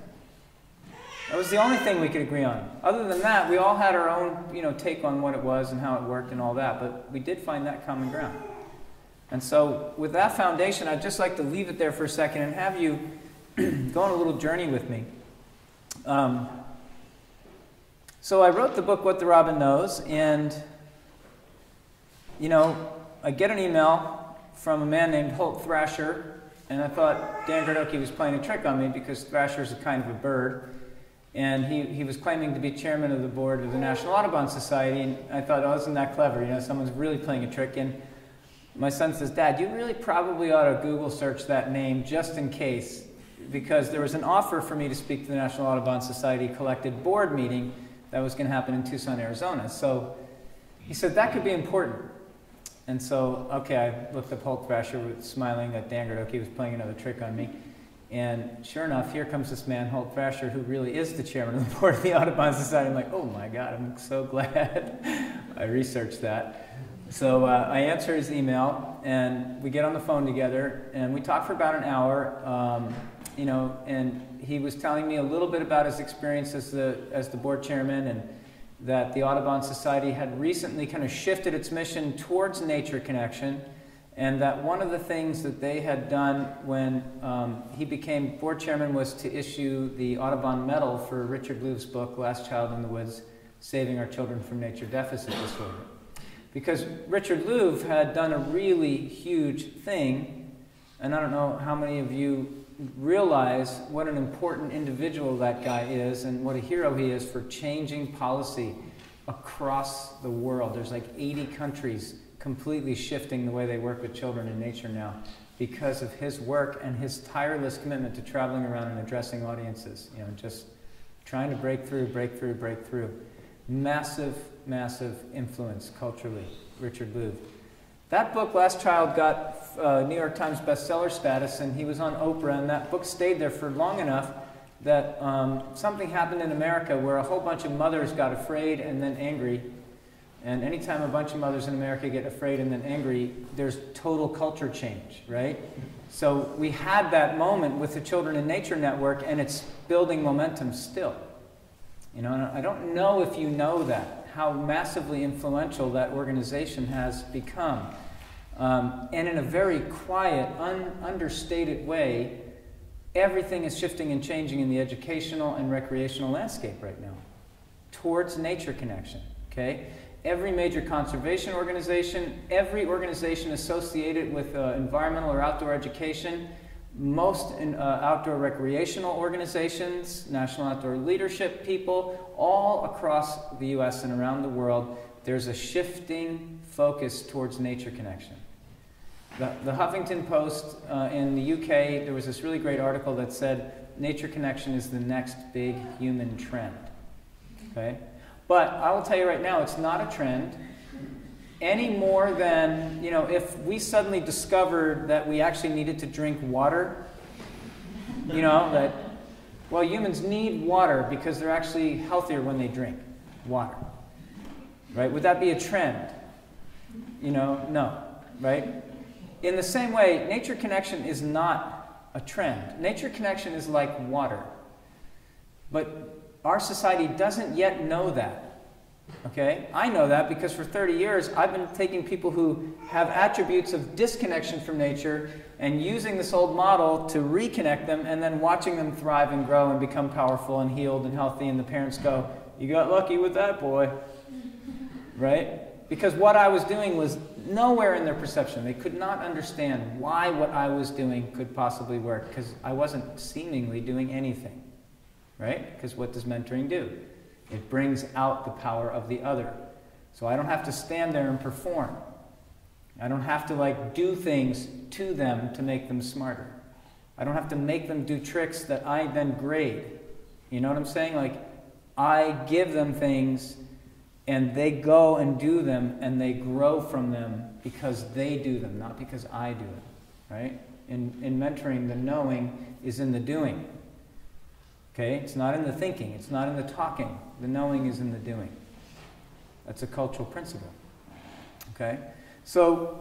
That was the only thing we could agree on. Other than that, we all had our own, you know, take on what it was and how it worked and all that, but we did find that common ground. And so with that foundation, I'd just like to leave it there for a second and have you go on a little journey with me. Um, so I wrote the book, What the Robin Knows, and, you know, I get an email from a man named Holt Thrasher, and I thought Dan Gardoki was playing a trick on me because Thrasher is a kind of a bird, and he, he was claiming to be chairman of the board of the National Audubon Society, and I thought, oh, isn't that clever? You know, someone's really playing a trick. And my son says, Dad, you really probably ought to Google search that name just in case, because there was an offer for me to speak to the National Audubon Society collected board meeting that was going to happen in Tucson, Arizona. So he said, that could be important. And so, okay, I looked up Holt Thrasher, smiling that Dan Gardoki was playing another trick on me. And sure enough, here comes this man, Holt Thrasher, who really is the chairman of the board of the Audubon Society. I'm like, oh my God, I'm so glad I researched that. So uh, I answer his email, and we get on the phone together, and we talk for about an hour, um, you know, and he was telling me a little bit about his experience as the, as the board chairman, and that the Audubon Society had recently kind of shifted its mission towards nature connection, and that one of the things that they had done when um, he became board chairman was to issue the Audubon Medal for Richard Louve's book, Last Child in the Woods, Saving Our Children from Nature Deficit Disorder. Because Richard Louve had done a really huge thing, and I don't know how many of you realize what an important individual that guy is and what a hero he is for changing policy across the world. There's like eighty countries completely shifting the way they work with children in nature now because of his work and his tireless commitment to traveling around and addressing audiences, you know, just trying to break through, break through, break through. Massive, massive influence culturally, Richard Louve. That book, Last Child, got uh, New York Times bestseller status, and he was on Oprah, and that book stayed there for long enough that um, something happened in America where a whole bunch of mothers got afraid and then angry. And anytime a bunch of mothers in America get afraid and then angry, there's total culture change, right? So we had that moment with the Children in Nature Network, and it's building momentum still. You know, and I don't know if you know that, how massively influential that organization has become. Um, and in a very quiet, un understated way, everything is shifting and changing in the educational and recreational landscape right now towards nature connection, okay? Every major conservation organization, every organization associated with uh, environmental or outdoor education, most in, uh, outdoor recreational organizations, national outdoor leadership people, all across the U S and around the world, there's a shifting focus towards nature connection. The, the Huffington Post uh, in the U K, there was this really great article that said nature connection is the next big human trend. Okay? But I will tell you right now, it's not a trend any more than, you know, if we suddenly discovered that we actually needed to drink water, you know, that, well, humans need water because they're actually healthier when they drink water, right? Would that be a trend? You know, no, right? In the same way, nature connection is not a trend. Nature connection is like water. But our society doesn't yet know that. Okay? I know that because for thirty years I've been taking people who have attributes of disconnection from nature and using this old model to reconnect them and then watching them thrive and grow and become powerful and healed and healthy, and the parents go, you got lucky with that boy. Right? Because what I was doing was nowhere in their perception. They could not understand why what I was doing could possibly work because I wasn't seemingly doing anything. Right? Because what does mentoring do? It brings out the power of the other. So I don't have to stand there and perform. I don't have to like do things to them to make them smarter. I don't have to make them do tricks that I then grade. You know what I'm saying? Like, I give them things and they go and do them and they grow from them because they do them, not because I do it. Right? In, in mentoring, the knowing is in the doing. Okay? It's not in the thinking. It's not in the talking. The knowing is in the doing. That's a cultural principle. Okay? So,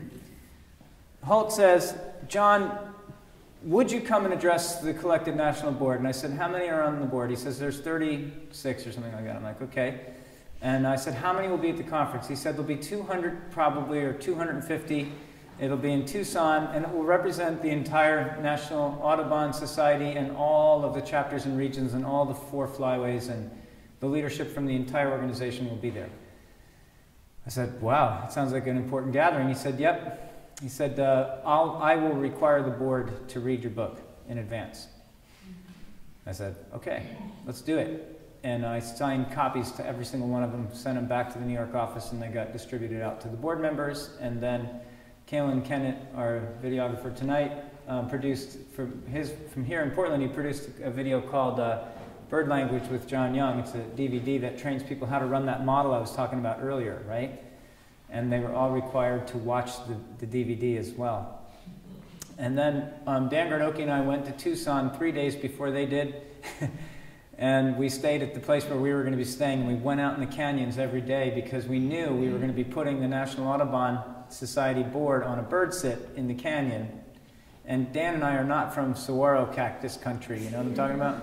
Holt says, John, would you come and address the collected national board? And I said, how many are on the board? He says, there's thirty-six or something like that. I'm like, okay. And I said, how many will be at the conference? He said, there'll be two hundred probably, or two hundred fifty. It'll be in Tucson, and it will represent the entire National Audubon Society and all of the chapters and regions and all the four flyways, and the leadership from the entire organization will be there. I said, wow, that sounds like an important gathering. He said, yep. he said, uh, I'll, I will require the board to read your book in advance. I said, okay, let's do it. And I signed copies to every single one of them, sent them back to the New York office, and they got distributed out to the board members. And then Kalen Kennett, our videographer tonight, um, produced, from, his, from here in Portland, he produced a video called uh, Bird Language with Jon Young. It's a D V D that trains people how to run that model I was talking about earlier, right? And they were all required to watch the, the D V D as well. And then um, Dan Gardoki and I went to Tucson three days before they did. And we stayed at the place where we were going to be staying, and we went out in the canyons every day because we knew we were going to be putting the National Audubon Society board on a bird sit in the canyon. And Dan and I are not from saguaro cactus country, you know what I'm talking about?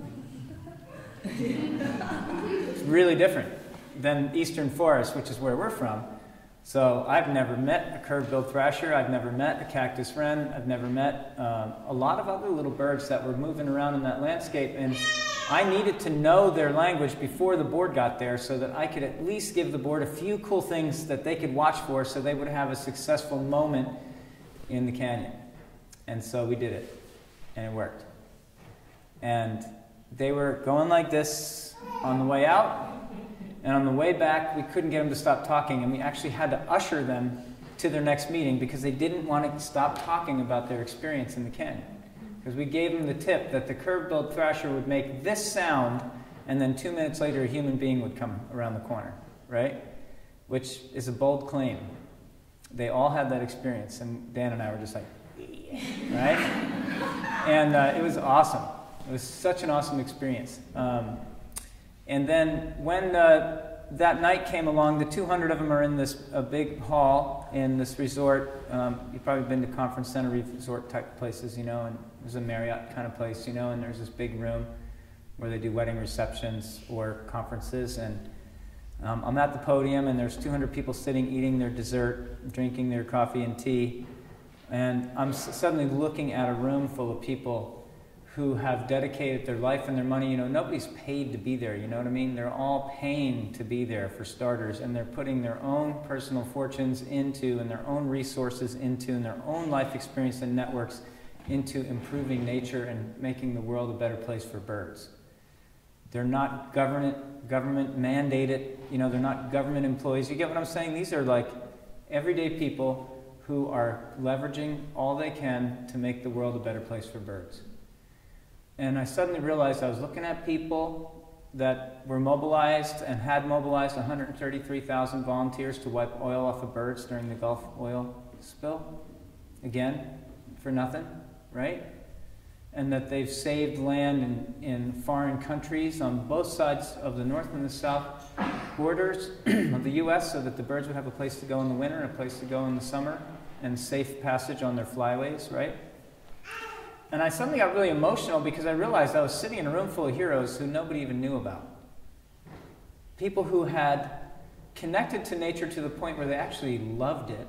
It's really different than eastern forest, which is where we're from. So I've never met a curved-billed thrasher, I've never met a cactus wren, I've never met um, a lot of other little birds that were moving around in that landscape, and I needed to know their language before the board got there so that I could at least give the board a few cool things that they could watch for so they would have a successful moment in the canyon. And so we did it, and it worked. And they were going like this on the way out, and on the way back, we couldn't get them to stop talking, and we actually had to usher them to their next meeting because they didn't want to stop talking about their experience in the canyon. Because we gave them the tip that the curved-billed thrasher would make this sound, and then two minutes later, a human being would come around the corner, right? Which is a bold claim. They all had that experience, and Dan and I were just like, right? And uh, it was awesome. It was such an awesome experience. Um, And then when uh, that night came along, the two hundred of them are in this a big hall in this resort. Um, you've probably been to conference center resort type places, you know, and there's a Marriott kind of place, you know, and there's this big room where they do wedding receptions or conferences. And um, I'm at the podium, and there's two hundred people sitting, eating their dessert, drinking their coffee and tea. And I'm s suddenly looking at a room full of people who have dedicated their life and their money. You know, nobody's paid to be there, you know what I mean? They're all paying to be there, for starters, and they're putting their own personal fortunes into, and their own resources into, and their own life experience and networks into improving nature and making the world a better place for birds. They're not government, government mandated, you know, they're not government employees. You get what I'm saying? These are like everyday people who are leveraging all they can to make the world a better place for birds. And I suddenly realized I was looking at people that were mobilized and had mobilized one hundred thirty-three thousand volunteers to wipe oil off of birds during the Gulf oil spill. Again, for nothing, right? And that they've saved land in, in foreign countries on both sides of the north and the south borders of the U S so that the birds would have a place to go in the winter and a place to go in the summer, and safe passage on their flyways, right? And I suddenly got really emotional because I realized I was sitting in a room full of heroes who nobody even knew about. People who had connected to nature to the point where they actually loved it,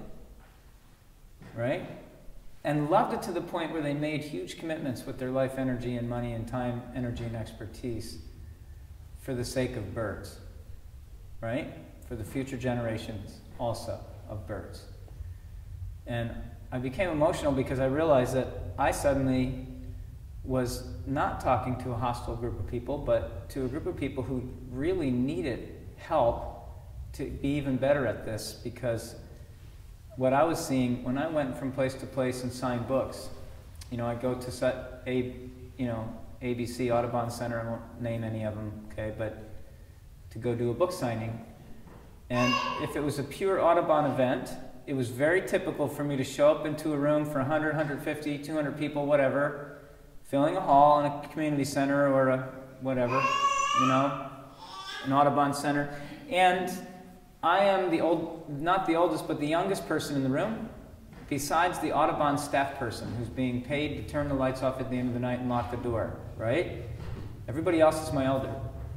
right? And loved it to the point where they made huge commitments with their life energy and money and time, energy and expertise for the sake of birds, right? For the future generations also of birds. And I became emotional because I realized that I suddenly was not talking to a hostile group of people, but to a group of people who really needed help to be even better at this, because what I was seeing when I went from place to place and signed books, you know, I'd go to set a, you know, A B C Audubon Center, I won't name any of them, okay, but to go do a book signing. And if it was a pure Audubon event, it was very typical for me to show up into a room for one hundred, one hundred fifty, two hundred people, whatever, filling a hall in a community center or a whatever, you know, an Audubon center. And I am the old, not the oldest, but the youngest person in the room, besides the Audubon staff person who's being paid to turn the lights off at the end of the night and lock the door, right? Everybody else is my elder.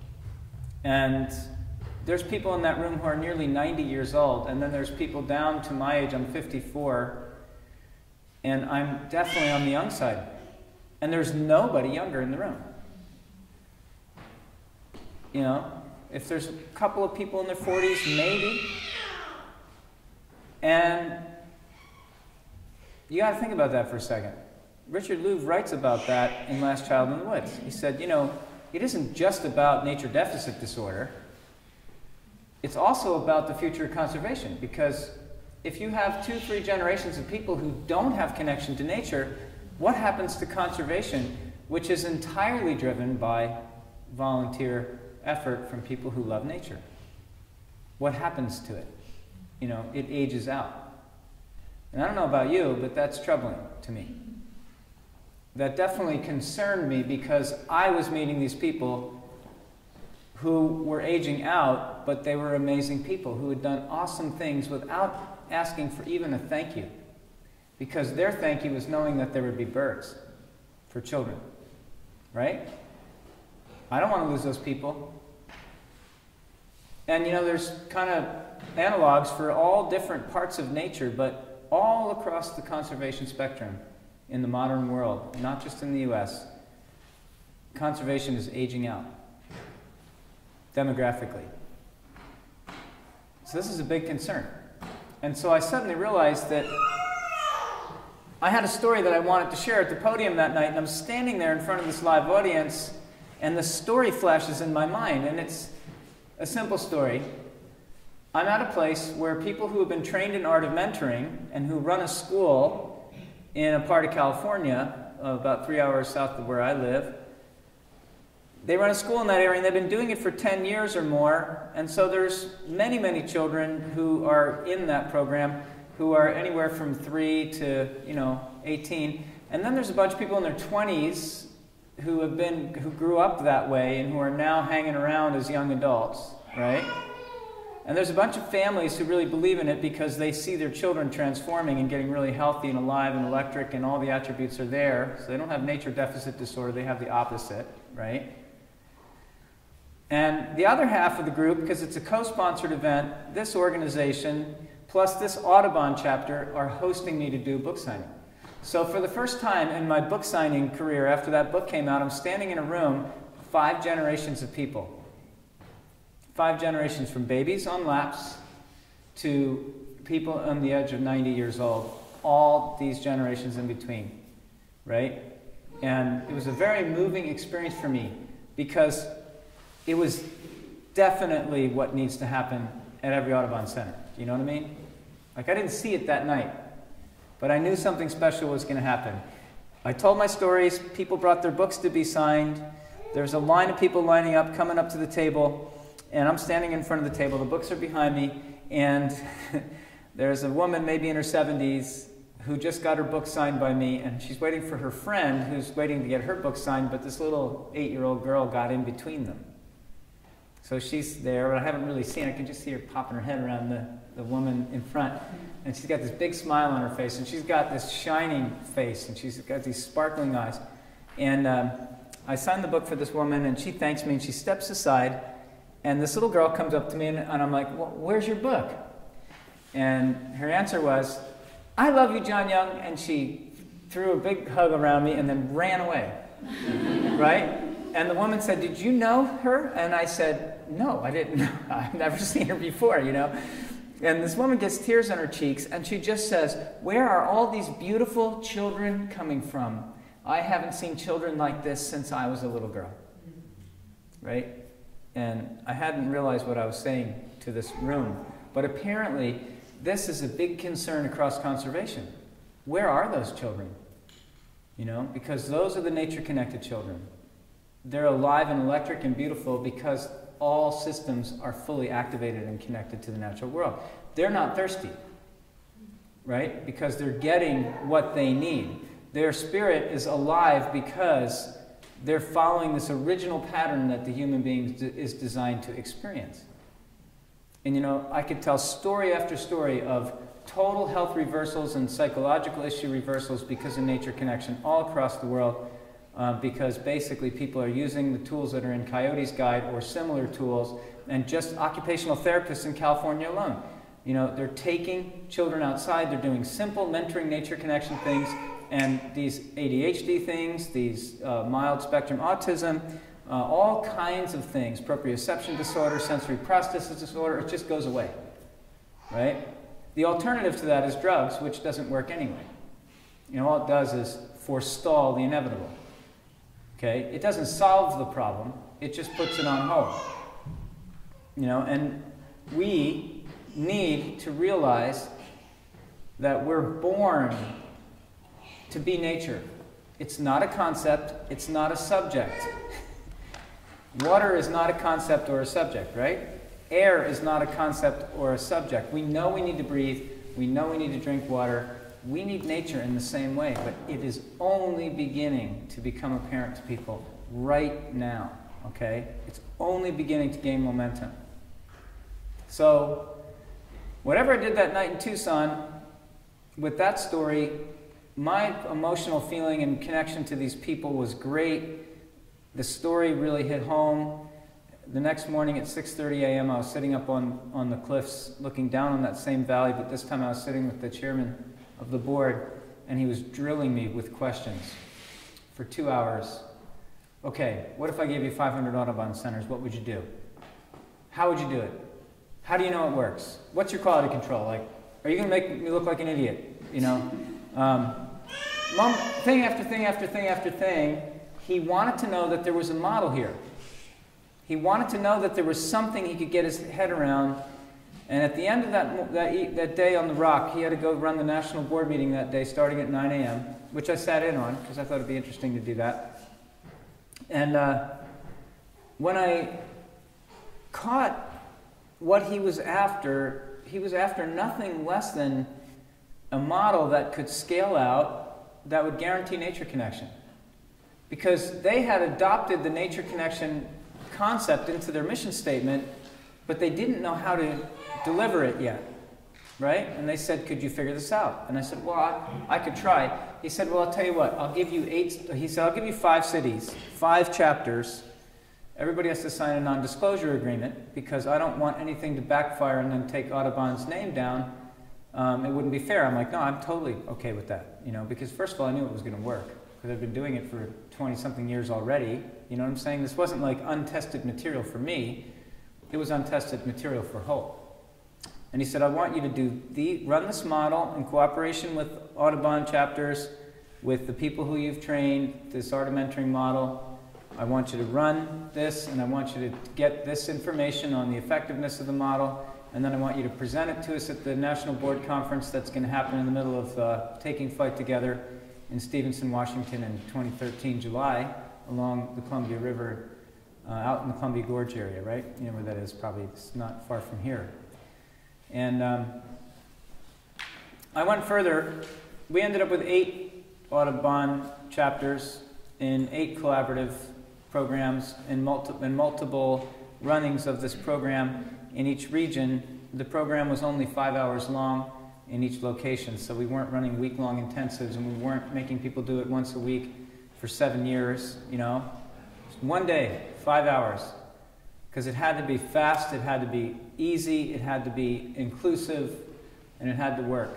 And there's people in that room who are nearly ninety years old, and then there's people down to my age. I'm fifty-four, and I'm definitely on the young side. And there's nobody younger in the room. You know, if there's a couple of people in their forties, maybe. And You got to think about that for a second. Richard Louv writes about that in Last Child in the Woods. He said, you know, it isn't just about nature deficit disorder. It's also about the future of conservation, because if you have two, three generations of people who don't have connection to nature, what happens to conservation, which is entirely driven by volunteer effort from people who love nature? What happens to it? You know, it ages out. And I don't know about you, but that's troubling to me. That definitely concerned me, because I was meeting these people who were aging out, but they were amazing people who had done awesome things without asking for even a thank you. Because their thank you was knowing that there would be birds for children. Right? I don't want to lose those people. And you know, there's kind of analogs for all different parts of nature, but all across the conservation spectrum in the modern world, not just in the U S, conservation is aging out demographically. So this is a big concern. And so I suddenly realized that I had a story that I wanted to share at the podium that night, and I'm standing there in front of this live audience, and the story flashes in my mind, and it's a simple story. I'm at a place where people who have been trained in art of mentoring and who run a school in a part of California, uh, about three hours south of where I live, they run a school in that area, and they've been doing it for ten years or more, and so there's many, many children who are in that program who are anywhere from three to, you know, eighteen, and then there's a bunch of people in their twenties who have been, who grew up that way and who are now hanging around as young adults, right? And there's a bunch of families who really believe in it because they see their children transforming and getting really healthy and alive and electric, and all the attributes are there. So they don't have nature deficit disorder, they have the opposite, right? And the other half of the group, because it's a co-sponsored event, this organization plus this Audubon chapter are hosting me to do book signing. So for the first time in my book signing career, after that book came out, I'm standing in a room, five generations of people. Five generations, from babies on laps to people on the edge of ninety years old, all these generations in between, right? And it was a very moving experience for me, because it was definitely what needs to happen at every Audubon Center. Do you know what I mean? Like, I didn't see it that night, but I knew something special was going to happen. I told my stories, people brought their books to be signed, there's a line of people lining up, coming up to the table, and I'm standing in front of the table, the books are behind me, and there's a woman maybe in her seventies who just got her book signed by me, and she's waiting for her friend who's waiting to get her book signed, but this little eight-year-old girl got in between them. So she's there, but I haven't really seen her. I can just see her popping her head around the, the woman in front, and she's got this big smile on her face, and she's got this shining face, and she's got these sparkling eyes. And um, I signed the book for this woman, and she thanks me, and she steps aside, and this little girl comes up to me, and, and I'm like, well, where's your book? And her answer was, I love you, Jon Young, and she threw a big hug around me and then ran away, right? And the woman said, did you know her? And I said, no, I didn't know. I've never seen her before, you know? And this woman gets tears on her cheeks, and she just says, where are all these beautiful children coming from? I haven't seen children like this since I was a little girl, right? And I hadn't realized what I was saying to this room. But apparently, this is a big concern across conservation. Where are those children? You know, because those are the nature-connected children. They're alive and electric and beautiful because all systems are fully activated and connected to the natural world. They're not thirsty, right? Because they're getting what they need. Their spirit is alive because they're following this original pattern that the human being is designed to experience. And you know, I could tell story after story of total health reversals and psychological issue reversals because of nature connection all across the world, uh, because basically people are using the tools that are in Coyote's Guide or similar tools, and just occupational therapists in California alone. You know, they're taking children outside, they're doing simple mentoring nature connection things, and these A D H D things, these uh, mild spectrum autism, uh, all kinds of things, proprioception disorder, sensory processes disorder, it just goes away, right? The alternative to that is drugs, which doesn't work anyway. You know, all it does is forestall the inevitable. Okay? It doesn't solve the problem, it just puts it on hold. You know, and we need to realize that we're born to be nature. It's not a concept, it's not a subject. Water is not a concept or a subject, right? Air is not a concept or a subject. We know we need to breathe, we know we need to drink water. We need nature in the same way, but it is only beginning to become apparent to people right now, okay? It's only beginning to gain momentum. So, whatever I did that night in Tucson, with that story, my emotional feeling and connection to these people was great. The story really hit home. The next morning at six thirty a m I was sitting up on, on the cliffs looking down on that same valley, but this time I was sitting with the chairman of the board, and he was drilling me with questions for two hours. Okay, what if I gave you five hundred Audubon centers? What would you do? How would you do it? How do you know it works? What's your quality control? Like, are you going to make me look like an idiot? You know, um, mom, thing after thing after thing after thing. He wanted to know that there was a model here. He wanted to know that there was something he could get his head around. And at the end of that, that, that day on the rock, he had to go run the national board meeting that day starting at nine a m, which I sat in on because I thought it would be interesting to do that. And uh, when I caught what he was after, he was after nothing less than a model that could scale out that would guarantee nature connection. Because they had adopted the nature connection concept into their mission statement, but they didn't know how to deliver it yet, right? And they said, could you figure this out? And I said, well, I, I could try. He said, well, I'll tell you what, I'll give you eight, he said, I'll give you five cities, five chapters. Everybody has to sign a non-disclosure agreement because I don't want anything to backfire and then take Audubon's name down. Um, it wouldn't be fair. I'm like, no, I'm totally okay with that, you know, because first of all, I knew it was going to work because I've been doing it for twenty-something years already. You know what I'm saying? This wasn't like untested material for me. It was untested material for Hope. And he said, I want you to do the, run this model in cooperation with Audubon chapters, with the people who you've trained, this art of mentoring model. I want you to run this, and I want you to get this information on the effectiveness of the model, and then I want you to present it to us at the National Board Conference that's going to happen in the middle of uh, Taking Flight Together in Stevenson, Washington in twenty thirteen, July, along the Columbia River, uh, out in the Columbia Gorge area, right? You know where that is, probably. It's not far from here. And um, I went further. We ended up with eight Audubon chapters in eight collaborative programs and, multi and multiple runnings of this program in each region. The program was only five hours long in each location, so we weren't running week-long intensives, and we weren't making people do it once a week for seven years, you know. Just one day, five hours, because it had to be fast, it had to be easy, it had to be inclusive, and it had to work.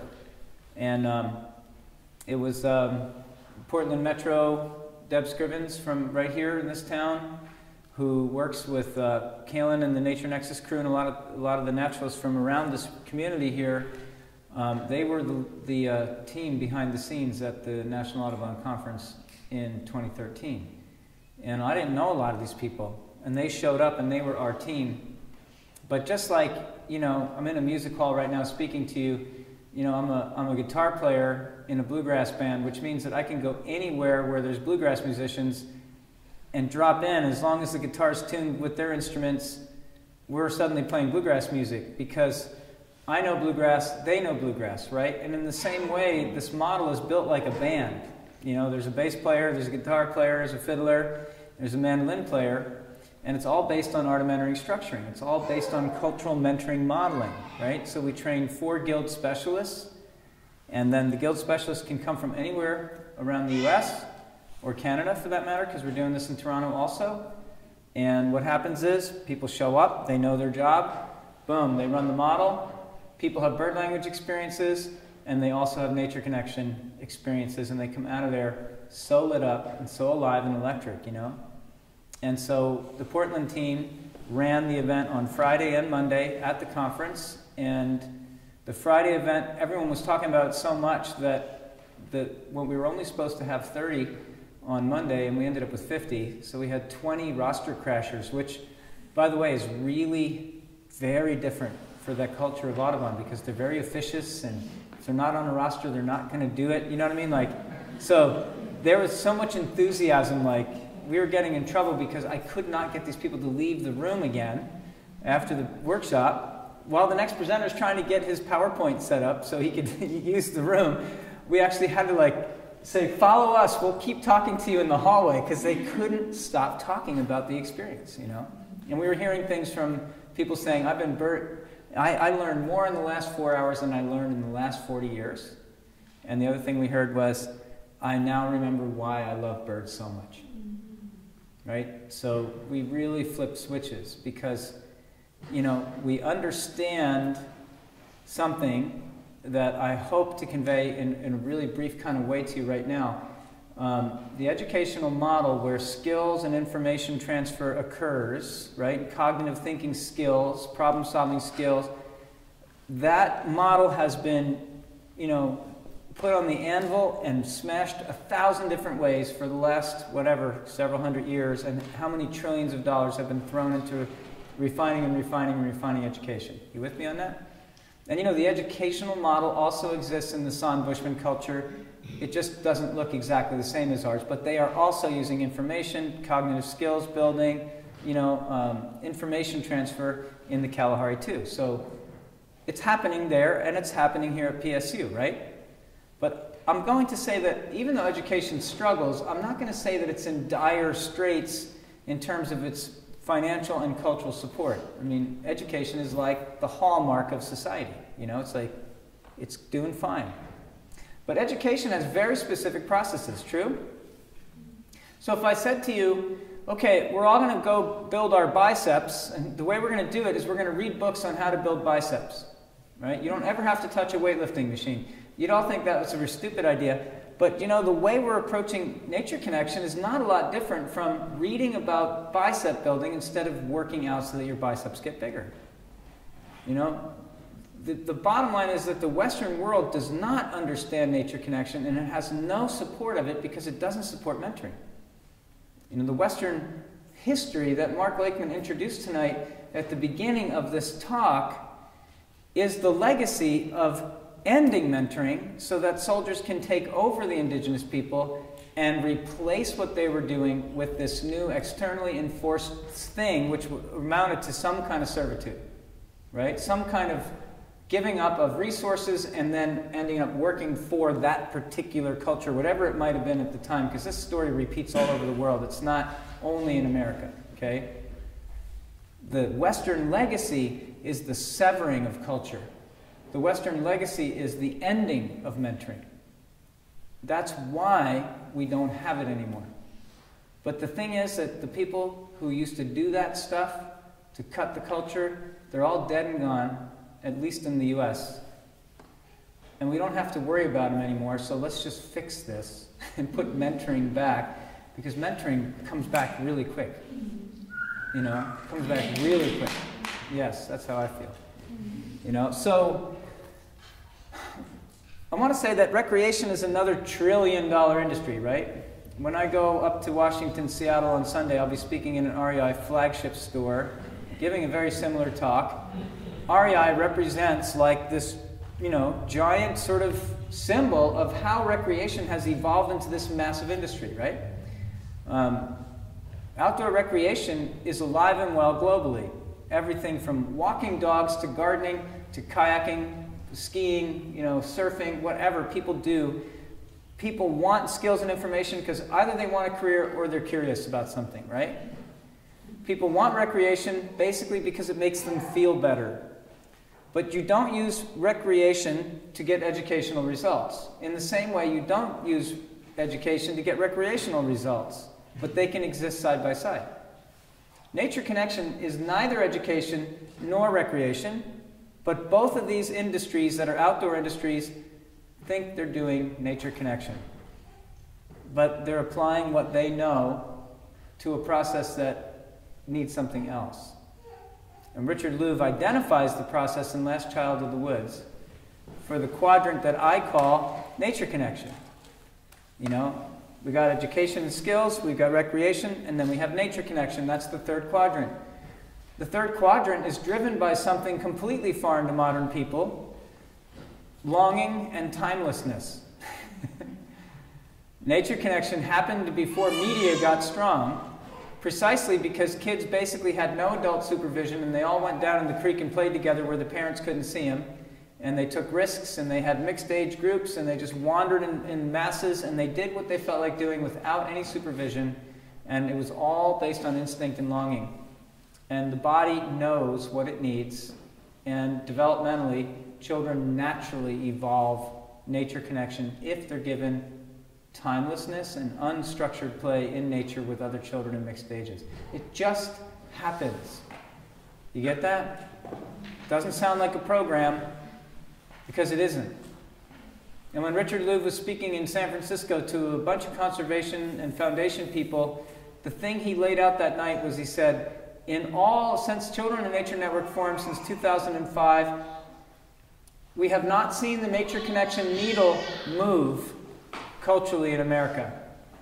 And um, it was um, Portland Metro, Deb Scrivens from right here in this town, who works with uh, Kalen and the Nature Nexus crew and a lot of, a lot of the naturalists from around this community here. Um, they were the, the uh, team behind the scenes at the National Audubon Conference in twenty thirteen. And I didn't know a lot of these people. And they showed up and they were our team. But just like, you know, I'm in a music hall right now speaking to you, you know, I'm a, I'm a guitar player in a bluegrass band, which means that I can go anywhere where there's bluegrass musicians and drop in. As long as the guitar's tuned with their instruments, we're suddenly playing bluegrass music because I know bluegrass, they know bluegrass, right? And in the same way, this model is built like a band. You know, there's a bass player, there's a guitar player, there's a fiddler, there's a mandolin player, and it's all based on art of mentoring structuring. It's all based on cultural mentoring modeling, right? So we train four guild specialists, and then the guild specialists can come from anywhere around the U S or Canada for that matter, because we're doing this in Toronto also. And what happens is people show up, they know their job, boom, they run the model. People have bird language experiences, and they also have nature connection experiences, and they come out of there so lit up and so alive and electric, you know? And so the Portland team ran the event on Friday and Monday at the conference, and the Friday event, everyone was talking about it so much that the, when we were only supposed to have thirty on Monday, and we ended up with fifty, so we had twenty roster crashers, which, by the way, is really very different for that culture of Audubon, because they're very officious, and if they're not on a roster, they're not going to do it. You know what I mean? Like, so there was so much enthusiasm, like we were getting in trouble because I could not get these people to leave the room again after the workshop, while the next presenter is trying to get his PowerPoint set up so he could use the room. We actually had to like say, follow us, we'll keep talking to you in the hallway, because they couldn't stop talking about the experience, you know? And we were hearing things from people saying, I've been bird, I, I learned more in the last four hours than I learned in the last forty years. And the other thing we heard was, I now remember why I love birds so much. Right? So we really flipped switches, because, you know, we understand something that I hope to convey in, in a really brief kind of way to you right now. Um, the educational model where skills and information transfer occurs, right? Cognitive thinking skills, problem-solving skills, that model has been, you know, put on the anvil and smashed a thousand different ways for the last, whatever, several hundred years, and how many trillions of dollars have been thrown into refining and refining and refining education. You with me on that? And you know, the educational model also exists in the San Bushman culture. It just doesn't look exactly the same as ours, but they are also using information, cognitive skills building, you know, um, information transfer in the Kalahari too. So it's happening there, and it's happening here at P S U, right? But I'm going to say that even though education struggles, I'm not going to say that it's in dire straits in terms of its financial and cultural support. I mean, education is like the hallmark of society. You know, it's like, it's doing fine. But education has very specific processes, true? So if I said to you, okay, we're all going to go build our biceps, and the way we're going to do it is we're going to read books on how to build biceps, right? You don't ever have to touch a weightlifting machine. You'd all think that was a stupid idea, but you know, the way we're approaching nature connection is not a lot different from reading about bicep building instead of working out so that your biceps get bigger. You know, the, the bottom line is that the Western world does not understand nature connection, and it has no support of it because it doesn't support mentoring. You know, the Western history that Mark Lakeman introduced tonight at the beginning of this talk is the legacy of ending mentoring so that soldiers can take over the indigenous people and replace what they were doing with this new externally enforced thing which amounted to some kind of servitude, right? Some kind of giving up of resources and then ending up working for that particular culture, whatever it might have been at the time, because this story repeats all over the world. It's not only in America, okay? The Western legacy is the severing of culture. The Western legacy is the ending of mentoring. That's why we don't have it anymore. But the thing is that the people who used to do that stuff, to cut the culture, they're all dead and gone, at least in the U S. And we don't have to worry about them anymore, so let's just fix this and put mentoring back, because mentoring comes back really quick. You know, comes back really quick. Yes, that's how I feel. You know, so I want to say that recreation is another trillion dollar industry, right? When I go up to Washington, Seattle on Sunday, I'll be speaking in an R E I flagship store, giving a very similar talk. R E I represents like this, you know, giant sort of symbol of how recreation has evolved into this massive industry, right? Um, outdoor recreation is alive and well globally. Everything from walking dogs to gardening to kayaking, skiing, you know, surfing, whatever people do. People want skills and information because either they want a career or they're curious about something, right? People want recreation basically because it makes them feel better. But you don't use recreation to get educational results. In the same way, you don't use education to get recreational results, but they can exist side by side. Nature connection is neither education nor recreation, but both of these industries that are outdoor industries think they're doing nature connection. But they're applying what they know to a process that needs something else. And Richard Louv identifies the process in Last Child of the Woods for the quadrant that I call nature connection. You know, we got education and skills, we've got recreation, and then we have nature connection. That's the third quadrant. The third quadrant is driven by something completely foreign to modern people: longing and timelessness. Nature connection happened before media got strong, precisely because kids basically had no adult supervision, and they all went down in the creek and played together where the parents couldn't see them. And they took risks, and they had mixed age groups, and they just wandered in, in masses, and they did what they felt like doing without any supervision, and it was all based on instinct and longing. And the body knows what it needs, and developmentally, children naturally evolve nature connection if they're given timelessness and unstructured play in nature with other children in mixed ages. It just happens. You get that? Doesn't sound like a program, because it isn't. And when Richard Louv was speaking in San Francisco to a bunch of conservation and foundation people, the thing he laid out that night was, he said, in all, since Children in Nature Network formed since two thousand five, we have not seen the nature connection needle move culturally in America.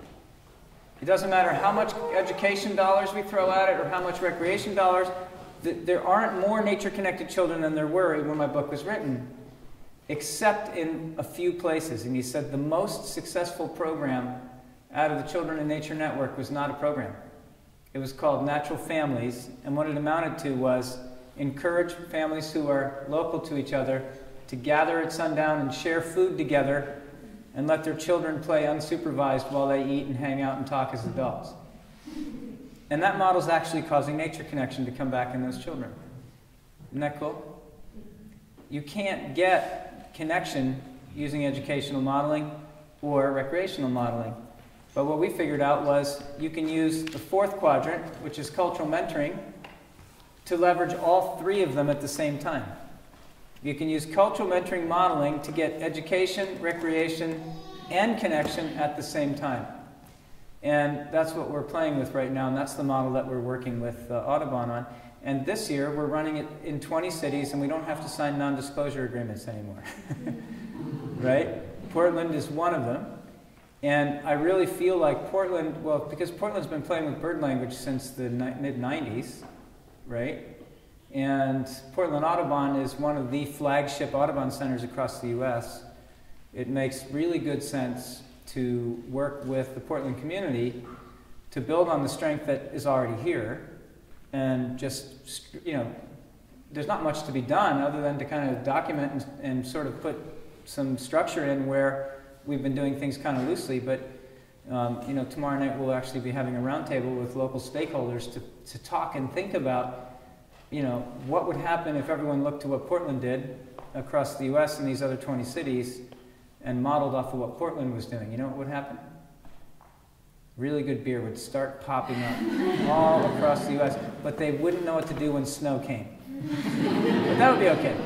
It doesn't matter how much education dollars we throw at it or how much recreation dollars, th there aren't more nature-connected children than there were when my book was written, except in a few places. And he said the most successful program out of the Children in Nature Network was not a program. It was called Natural Families, and what it amounted to was encourage families who are local to each other to gather at sundown and share food together and let their children play unsupervised while they eat and hang out and talk as adults. And that model is actually causing nature connection to come back in those children. Isn't that cool? You can't get connection using educational modeling or recreational modeling. But what we figured out was you can use the fourth quadrant, which is cultural mentoring, to leverage all three of them at the same time. You can use cultural mentoring modeling to get education, recreation, and connection at the same time. And that's what we're playing with right now, and that's the model that we're working with uh, Audubon on. And this year, we're running it in twenty cities, and we don't have to sign non-disclosure agreements anymore. Right? Portland is one of them. And I really feel like Portland, well, because Portland's been playing with bird language since the mid nineties, right? And Portland Audubon is one of the flagship Audubon centers across the U S. It makes really good sense to work with the Portland community to build on the strength that is already here, and just, you know, there's not much to be done other than to kind of document and, and sort of put some structure in where we've been doing things kind of loosely, but um, you know, tomorrow night we'll actually be having a roundtable with local stakeholders to, to talk and think about, you know, what would happen if everyone looked to what Portland did across the U S and these other twenty cities and modeled off of what Portland was doing. You know what would happen? Really good beer would start popping up all across the U S, but they wouldn't know what to do when snow came. But that would be okay.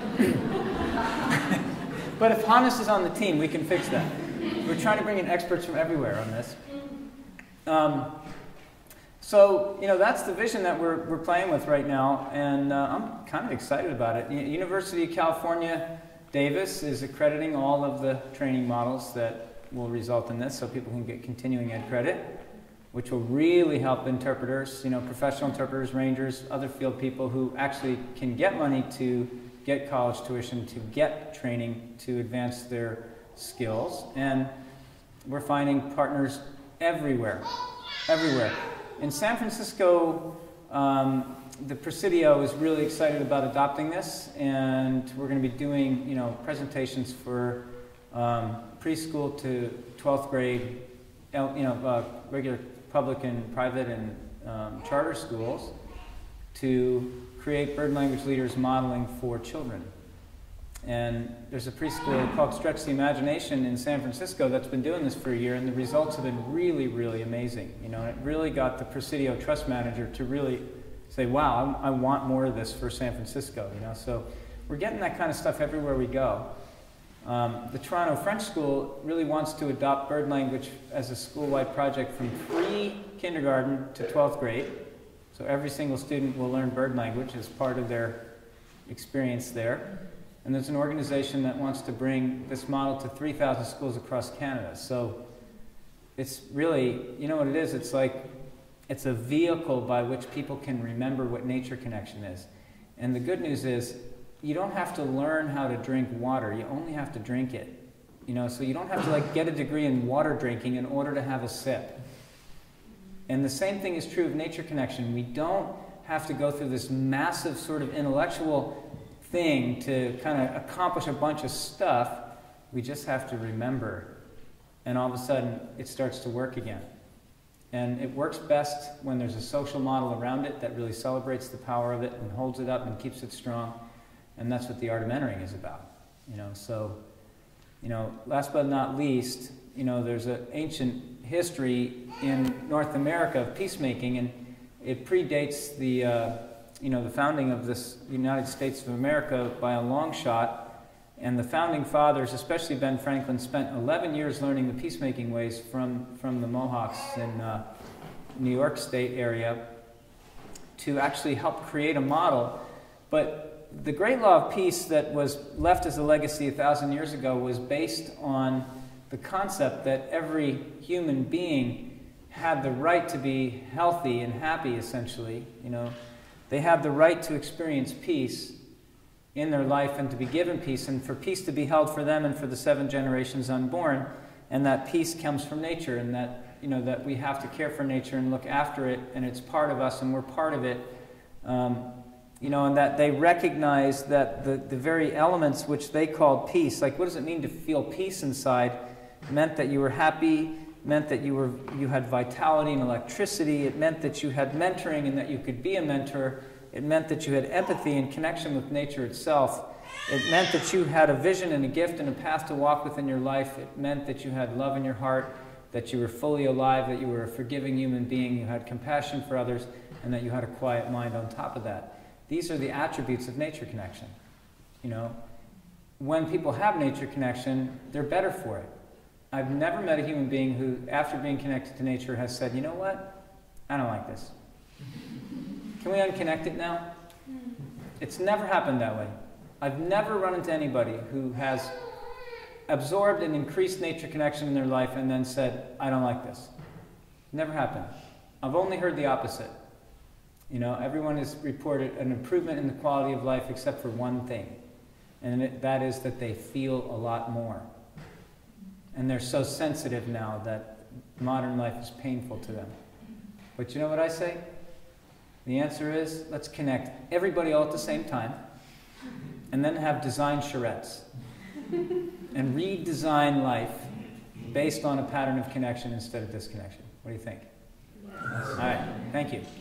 But if Hannes is on the team, we can fix that. We're trying to bring in experts from everywhere on this. Um, so, you know, that's the vision that we're, we're playing with right now, and uh, I'm kind of excited about it. U University of California, Davis is accrediting all of the training models that will result in this, so people can get continuing ed credit, which will really help interpreters, you know, professional interpreters, rangers, other field people who actually can get money to get college tuition, to get training to advance their skills. And we're finding partners everywhere, everywhere. In San Francisco, um, the Presidio is really excited about adopting this, and we're going to be doing, you know, presentations for um, preschool to twelfth grade, you know, uh, regular public and private and um, charter schools to create bird language leaders modeling for children. And there's a preschool called Stretch the Imagination in San Francisco that's been doing this for a year, and the results have been really, really amazing. You know, and it really got the Presidio trust manager to really say, wow, I, I want more of this for San Francisco, you know. So we're getting that kind of stuff everywhere we go. Um, the Toronto French School really wants to adopt bird language as a school-wide project from pre-kindergarten to twelfth grade. So every single student will learn bird language as part of their experience there. And there's an organization that wants to bring this model to three thousand schools across Canada. So it's really, you know what it is? It's like, it's a vehicle by which people can remember what nature connection is. And the good news is, you don't have to learn how to drink water. You only have to drink it. You know, so you don't have to like get a degree in water drinking in order to have a sip. And the same thing is true of nature connection. We don't have to go through this massive sort of intellectual thing to kind of accomplish a bunch of stuff. We just have to remember. And all of a sudden, it starts to work again. And it works best when there's a social model around it that really celebrates the power of it and holds it up and keeps it strong. And that's what the art of entering is about. You know, so, you know, last but not least, you know, there's an ancient history in North America of peacemaking, and it predates the, uh, you know, the founding of this United States of America by a long shot. And the founding fathers, especially Ben Franklin, spent eleven years learning the peacemaking ways from, from the Mohawks in uh, New York State area to actually help create a model. But the great law of peace that was left as a legacy a thousand years ago was based on the concept that every human being had the right to be healthy and happy, essentially. You know, they had the right to experience peace in their life and to be given peace, and for peace to be held for them and for the seven generations unborn, and that peace comes from nature, and that, you know, that we have to care for nature and look after it, and it's part of us and we're part of it. Um, you know, and that they recognize that the, the very elements which they called peace, like what does it mean to feel peace inside, meant that you were happy, meant that you were you had vitality and electricity, it meant that you had mentoring and that you could be a mentor. It meant that you had empathy and connection with nature itself. It meant that you had a vision and a gift and a path to walk within your life. It meant that you had love in your heart, that you were fully alive, that you were a forgiving human being, you had compassion for others, and that you had a quiet mind on top of that. These are the attributes of nature connection. You know, when people have nature connection, they're better for it. I've never met a human being who, after being connected to nature, has said, you know what, I don't like this. Can we unconnect it now? It's never happened that way. I've never run into anybody who has absorbed and increased nature connection in their life and then said, I don't like this. Never happened. I've only heard the opposite. You know, everyone has reported an improvement in the quality of life except for one thing. And it, that is that they feel a lot more. And they're so sensitive now that modern life is painful to them. But you know what I say? The answer is, let's connect everybody all at the same time, and then have design charrettes, and redesign life based on a pattern of connection instead of disconnection. What do you think? Yes. All right, thank you.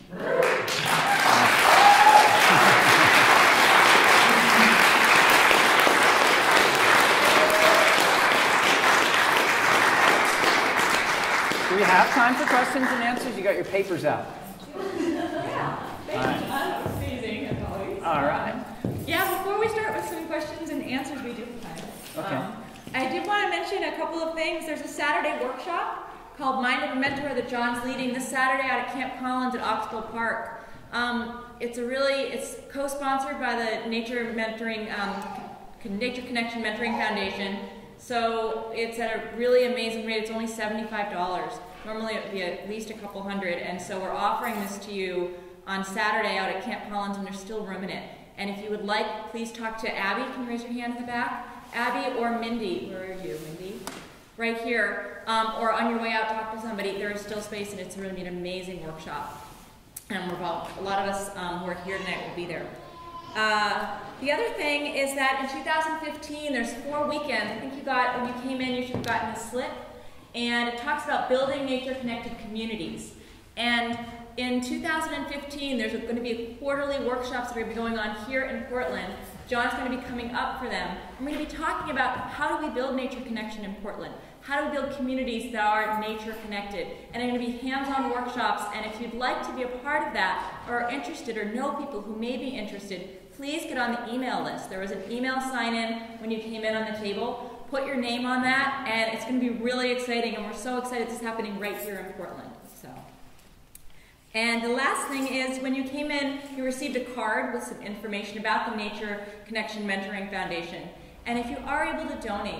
Do we have time for questions and answers? You got your papers out. All right. Amazing, as always. All right. Yeah, before we start with some questions and answers, we do have time. Okay. Um, I did want to mention a couple of things. There's a Saturday workshop called Mind of a Mentor that John's leading this Saturday out at Camp Collins at Oxbow Park. Um, it's a really, it's co-sponsored by the Nature Mentoring, um, Nature Connection Mentoring Foundation. So it's at a really amazing rate. It's only seventy-five dollars. Normally it would be at least a couple hundred. And so we're offering this to you on Saturday out at Camp Collins, and there's still room in it. And if you would like, please talk to Abby. Can you raise your hand in the back? Abby or Mindy. Where are you, Mindy? Right here. Um, or on your way out, talk to somebody. There is still space, and it's really an amazing workshop. And we're about, a lot of us um, who are here tonight will be there. Uh, the other thing is that in two thousand fifteen, there's four weekends. I think you got, when you came in, you should have gotten a slip. And it talks about building nature-connected communities. And in two thousand fifteen, there's going to be quarterly workshops that are going to be going on here in Portland. John's going to be coming up for them. I'm going to be talking about how do we build nature connection in Portland? How do we build communities that are nature connected? And they're going to be hands-on workshops, and if you'd like to be a part of that, or are interested, or know people who may be interested, please get on the email list. There was an email sign-in when you came in on the table. Put your name on that, and it's going to be really exciting, and we're so excited this is happening right here in Portland. So. And the last thing is, when you came in, you received a card with some information about the Nature Connection Mentoring Foundation. And if you are able to donate,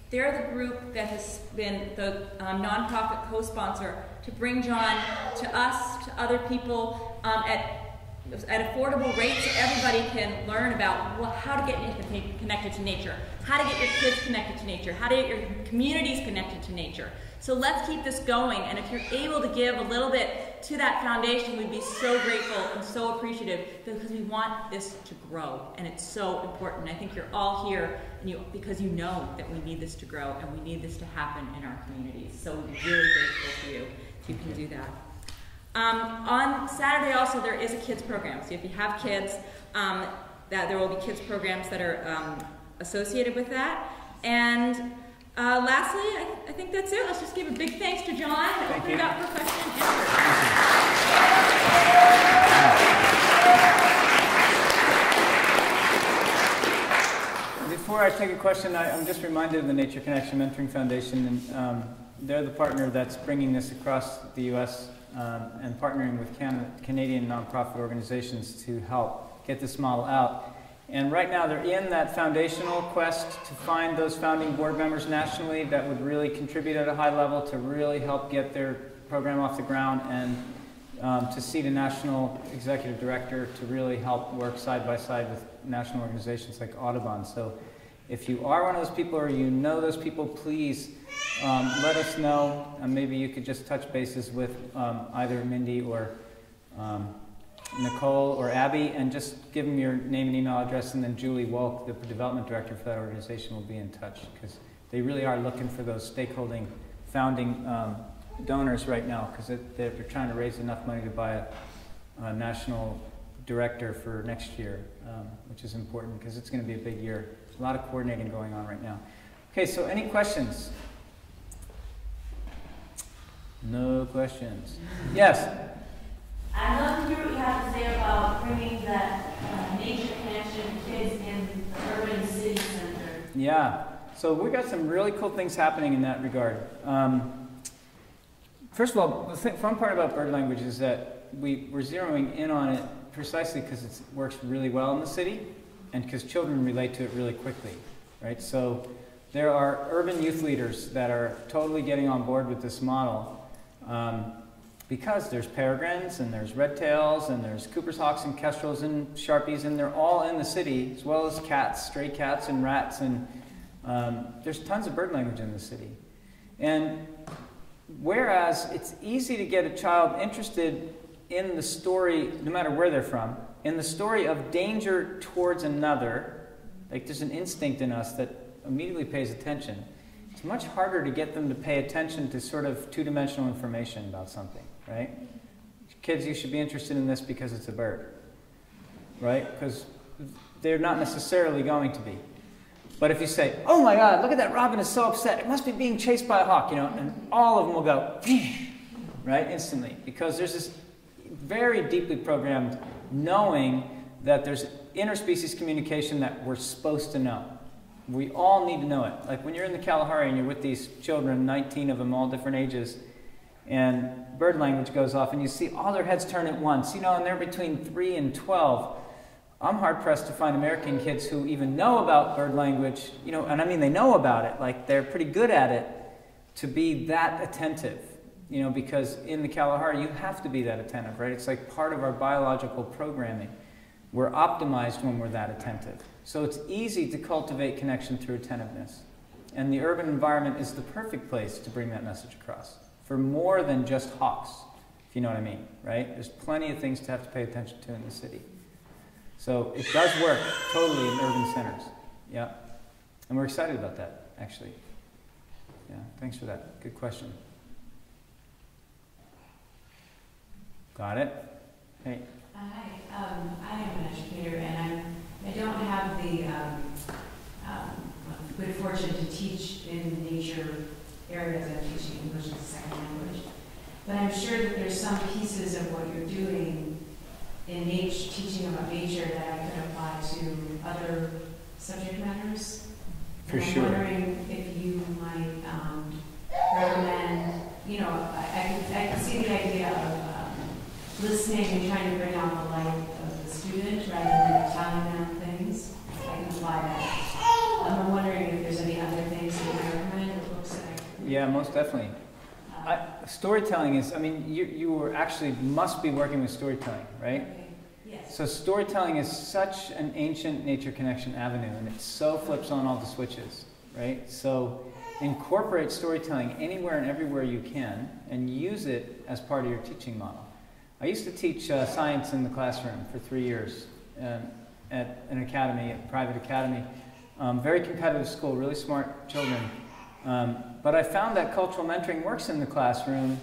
They're the group that has been the um, nonprofit co-sponsor to bring Jon to us, to other people um, at at affordable rates, so everybody can learn about what, how to get connected to nature, how to get your kids connected to nature, how to get your communities connected to nature. So let's keep this going, and if you're able to give a little bit to that foundation, we'd be so grateful and so appreciative, because we want this to grow, and it's so important. I think you're all here and you, because you know that we need this to grow and we need this to happen in our communities. So we're really grateful for you if you can do that. Um, on Saturday also there is a kids program, so if you have kids, um, that there will be kids programs that are um, associated with that. And uh, lastly, I, I think that's it. Let's just give a big thanks to Jon and open it up for question and answer. Before I take a question, I, I'm just reminded of the Nature Connection Mentoring Foundation, and um, they're the partner that's bringing this across the U S Um, and partnering with Can Canadian nonprofit organizations to help get this model out. And right now they're in that foundational quest to find those founding board members nationally that would really contribute at a high level to really help get their program off the ground, and um, to seat a national executive director to really help work side by side with national organizations like Audubon. So if you are one of those people or you know those people, please um, let us know, and maybe you could just touch bases with um, either Mindy or um, Nicole or Abby, and just give them your name and email address, and then Julie Wolk, the development director for that organization, will be in touch, because they really are looking for those stakeholding, founding um, donors right now, because they're trying to raise enough money to buy a, a national director for next year, um, which is important because it's going to be a big year. A lot of coordinating going on right now. Okay, so any questions? No questions. Yes? I'd love to hear what you have to say about bringing that uh, nature connection kids in the urban city center. Yeah, so we've got some really cool things happening in that regard. Um, first of all, the th fun part about bird language is that we, we're zeroing in on it precisely because it works really well in the city, and because children relate to it really quickly, right? So there are urban youth leaders that are totally getting on board with this model, um, because there's peregrines, and there's red tails, and there's Cooper's hawks and kestrels and sharpies, and they're all in the city, as well as cats, stray cats and rats, and um, there's tons of bird language in the city. And whereas it's easy to get a child interested in the story, no matter where they're from, in the story of danger towards another, like there's an instinct in us that immediately pays attention. It's much harder to get them to pay attention to sort of two-dimensional information about something, right? Kids, you should be interested in this because it's a bird, right? Because they're not necessarily going to be. But if you say, oh my God, look at that robin is so upset, it must be being chased by a hawk, you know, and all of them will go, right, instantly, because there's this very deeply programmed knowing that there's interspecies communication that we're supposed to know. We all need to know it. Like when you're in the Kalahari and you're with these children, nineteen of them, all different ages, and bird language goes off and you see all their heads turn at once, you know, and they're between three and twelve. I'm hard-pressed to find American kids who even know about bird language, you know, and I mean they know about it, like they're pretty good at it, to be that attentive. You know, because in the Kalahari, you have to be that attentive, right? It's like part of our biological programming. We're optimized when we're that attentive. So it's easy to cultivate connection through attentiveness. And the urban environment is the perfect place to bring that message across, for more than just hawks, if you know what I mean, right? There's plenty of things to have to pay attention to in the city. So it does work totally in urban centers, yeah. And we're excited about that, actually. Yeah, thanks for that. Good question. Got it? Hey. Hi, um, I am an educator, and I'm, I don't have the um, um, good fortune to teach in nature areas. I'm teaching English as a second language. But I'm sure that there's some pieces of what you're doing in nature, teaching about nature, that I could apply to other subject matters. For and I'm sure. wondering if you might um, recommend, you know, I, I, can, I can see the idea of listening and trying to bring out the light of the student rather than telling them things. I can apply that. Um, I'm wondering if there's any other things that you recommend. Yeah, most definitely. Um, I, storytelling is, I mean, you, you were actually must be working with storytelling, right? Okay. Yes. So storytelling is such an ancient nature connection avenue, and it so flips on all the switches, right? So incorporate storytelling anywhere and everywhere you can, and use it as part of your teaching model. I used to teach uh, science in the classroom for three years um, at an academy, a private academy. Um, very competitive school, really smart children. Um, but I found that cultural mentoring works in the classroom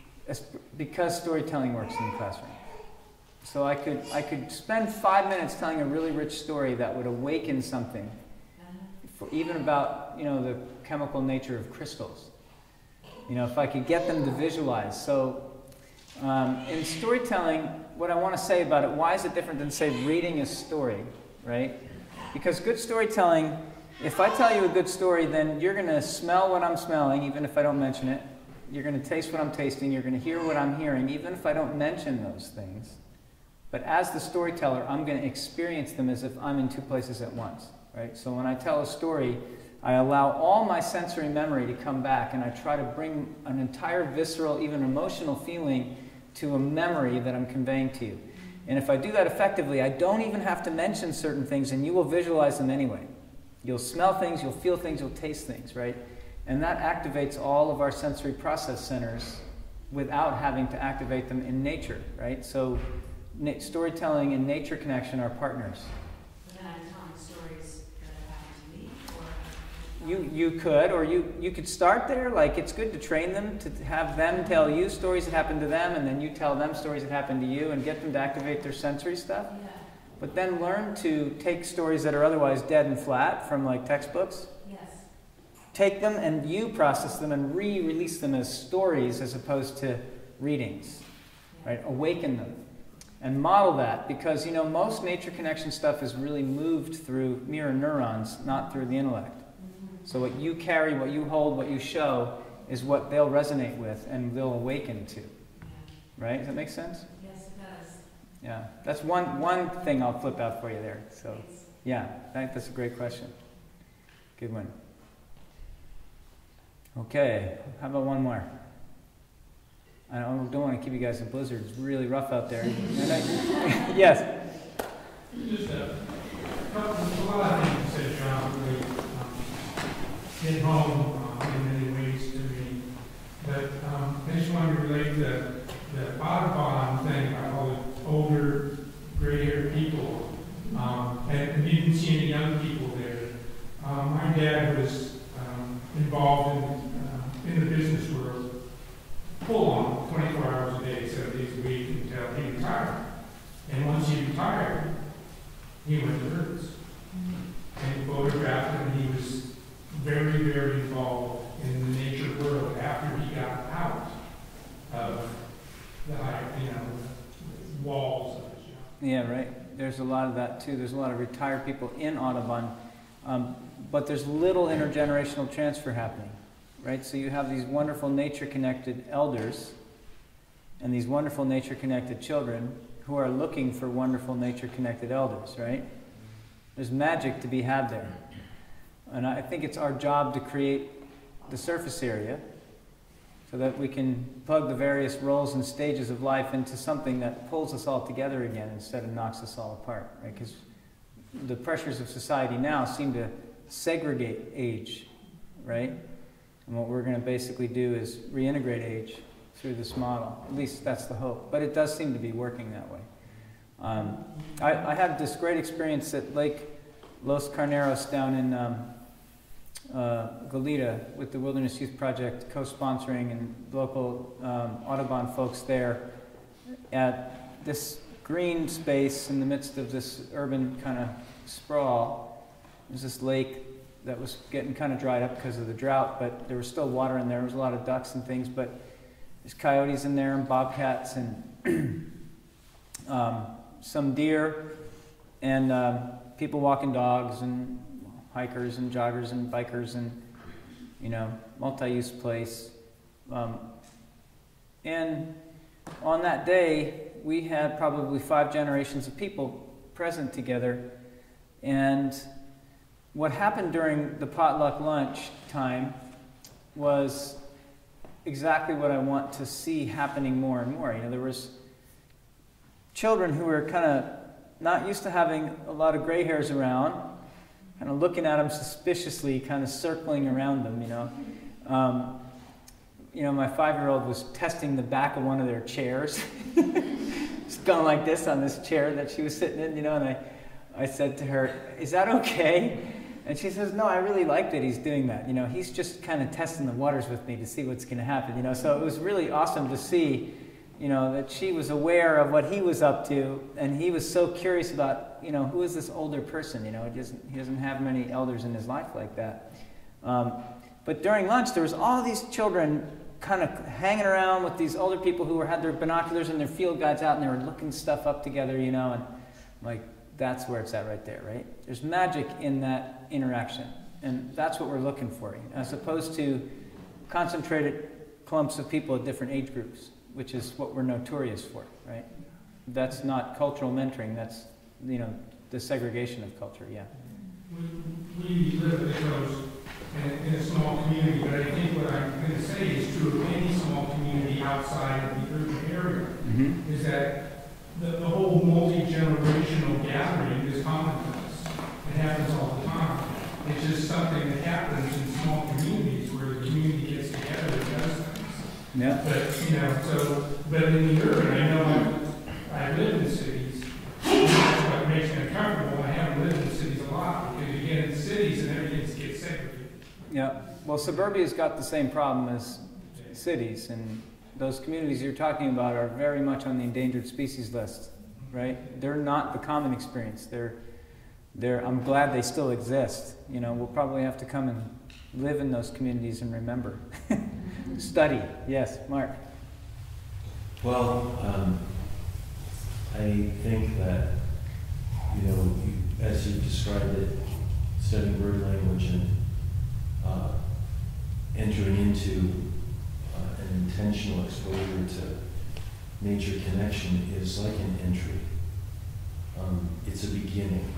because storytelling works in the classroom. So I could, I could spend five minutes telling a really rich story that would awaken something, for even about, you know, the chemical nature of crystals. You know, if I could get them to visualize. So um, in storytelling, what I want to say about it, why is it different than, say, reading a story, right? Because good storytelling, if I tell you a good story, then you're going to smell what I'm smelling, even if I don't mention it. You're going to taste what I'm tasting. You're going to hear what I'm hearing, even if I don't mention those things. But as the storyteller, I'm going to experience them as if I'm in two places at once, right? So when I tell a story, I allow all my sensory memory to come back, and I try to bring an entire visceral, even emotional feeling to a memory that I'm conveying to you. And if I do that effectively, I don't even have to mention certain things, and you will visualize them anyway. You'll smell things, you'll feel things, you'll taste things, right? And that activates all of our sensory process centers without having to activate them in nature, right? So na- storytelling and nature connection are partners. But then I'm telling stories that have happened to me, or You, you could, or you, you could start there. Like, it's good to train them, to have them tell you stories that happened to them, and then you tell them stories that happened to you, and get them to activate their sensory stuff. yeah. But then learn to take stories that are otherwise dead and flat from, like, textbooks, Yes. take them and you process them and re-release them as stories as opposed to readings, right? Awaken them and model that, because, you know, most nature connection stuff is really moved through mirror neurons, not through the intellect. So what you carry, what you hold, what you show is what they'll resonate with and they'll awaken to, right? Does that make sense? Yes, it does. Yeah, that's one, one thing I'll flip out for you there. So, yeah, I think that's a great question. Good one. Okay, how about one more? I don't, don't want to keep you guys in blizzard. It's really rough out there. Yes? Just a couple, a lot of things you said, John, really um, hit home uh, in many ways to me. But um, I just wanted to relate the, the Audubon thing. I call it older, gray-haired people. Um, and, and you didn't see any young people there. Um, my dad was um, involved in, uh, in the business world, full on, twenty-four hours a day, seven days a week, until he retired. And once he retired, he went to Hertz. And he photographed, and he was very, very involved in the nature world after he got out of the high, you know, walls of it. You know. Yeah, right. There's a lot of that too. There's a lot of retired people in Audubon, um, but there's little intergenerational transfer happening, right? So you have these wonderful nature-connected elders and these wonderful nature-connected children who are looking for wonderful nature-connected elders, right? There's magic to be had there. And I think it's our job to create the surface area so that we can plug the various roles and stages of life into something that pulls us all together again instead of knocks us all apart, right? Because the pressures of society now seem to segregate age, right? And what we're going to basically do is reintegrate age through this model. At least that's the hope. But it does seem to be working that way. Um, I, I had this great experience at Lake Los Carneros down in um, uh, Goleta with the Wilderness Youth Project co-sponsoring and local um, Audubon folks there at this green space in the midst of this urban kind of sprawl. There's this lake that was getting kind of dried up because of the drought, but there was still water in there. There was a lot of ducks and things, but there's coyotes in there and bobcats and um, some deer and um, people walking dogs and hikers and joggers and bikers and, you know, multi-use place. Um, and on that day, we had probably five generations of people present together. And what happened during the potluck lunch time, was exactly what I want to see happening more and more. You know, there was children who were kind of not used to having a lot of gray hairs around, kind of looking at them suspiciously, kind of circling around them, you know. Um, you know, my five-year-old was testing the back of one of their chairs. Just going like this on this chair that she was sitting in, you know, and I, I said to her, "Is that okay?" And she says, "No, I really like that he's doing that. You know, he's just kind of testing the waters with me to see what's going to happen, you know." So it was really awesome to see, you know, that she was aware of what he was up to, and he was so curious about, you know, who is this older person? You know, he doesn't, he doesn't have many elders in his life like that. Um, but during lunch, there was all these children kind of hanging around with these older people who were, had their binoculars and their field guides out, and they were looking stuff up together, you know, and I'm like, that's where it's at right there, right? There's magic in that interaction, and that's what we're looking for, as opposed to concentrated clumps of people at different age groups, which is what we're notorious for, right? That's not cultural mentoring, that's, you know, the segregation of culture, yeah. We, we live in those in, in a small community, but I think what I'm going to say is true of any small community outside of the urban area, mm-hmm. is that the, the whole multi-generational gathering is commonplace. It happens all the time. It's just something that happens in small communities where the community gets together and does things. Yeah. But, you know, so, but in the urban, I know I, I live in cities, and that's what makes me uncomfortable. I haven't lived in cities a lot, because you get in cities and everything gets segregated. Yeah, well, suburbia's got the same problem as cities, and those communities you're talking about are very much on the endangered species list, right? They're not the common experience. They're, they're, I'm glad they still exist. You know, we'll probably have to come and live in those communities and remember. Study, yes, Mark. Well, um, I think that, you know, you, as you described it, studying bird language and uh, entering into uh, an intentional exposure to nature connection is like an entry. Um, it's a beginning.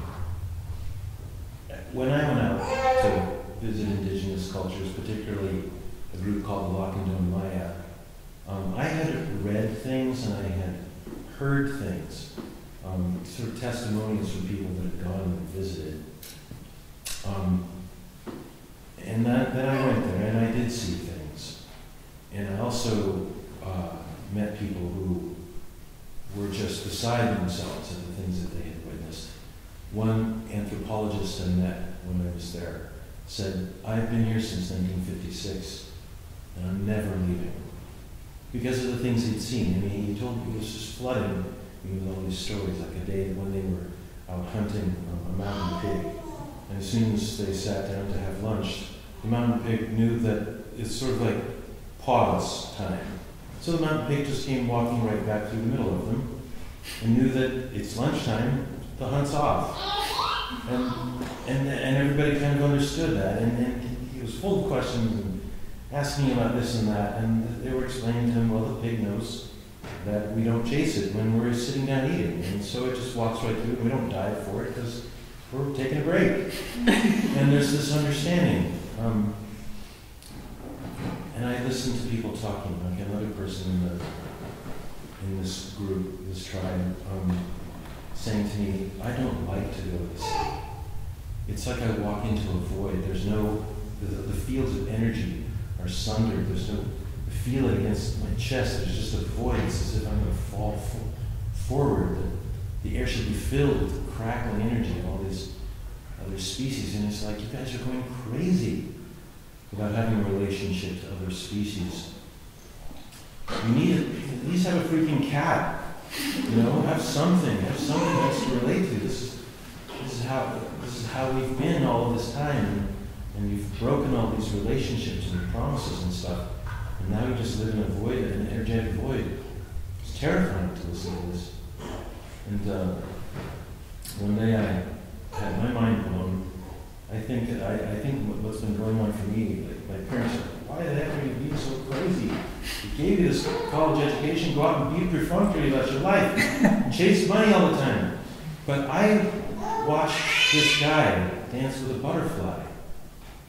When I went out to visit indigenous cultures, particularly a group called the Lakandon Maya, um, I had read things and I had heard things, um, sort of testimonies from people that had gone and visited. Um, and that, then I went there and I did see things. And I also uh, met people who were just beside themselves at the things that they had witnessed. One anthropologist I met when I was there said, "I've been here since nineteen fifty-six and I'm never leaving." Because of the things he'd seen. I mean, he told me it was just flooding me with all these stories, like a day when they were out hunting um, a mountain pig. And as soon as they sat down to have lunch, the mountain pig knew that it's sort of like pause time. So the mountain pig just came walking right back through the middle of them and knew that it's lunchtime, the hunt's off. And and, and everybody kind of understood that. And, and he was full of questions and asking about this and that. And they were explaining to him, well, the pig knows that we don't chase it when we're sitting down eating. And so it just walks right through. We don't dive for it because we're taking a break. And there's this understanding. Um, and I listened to people talking, like another person in the in this group, this tribe, um, saying to me, "I don't like to go to the city. It's like I walk into a void. There's no, the, the fields of energy are sundered. There's no feeling against my chest. There's just a void. It's as if I'm going to fall for, forward. The, the air should be filled with crackling energy and all these other species." And it's like, you guys are going crazy about having a relationship to other species. You need to at least have a freaking cat. You know, have something. Have something else to relate to. This is this is how this is how we've been all of this time, and, and you've broken all these relationships and promises and stuff. And now you just live in a void, an energetic void. It's terrifying to listen to this. And uh, one day I had my mind blown. I think I, I think what's been going on for me, like my parents are, why the heck are you being so crazy? We gave you this college education, go out and be perfunctory about your life, chase money all the time. But I watched this guy dance with a butterfly.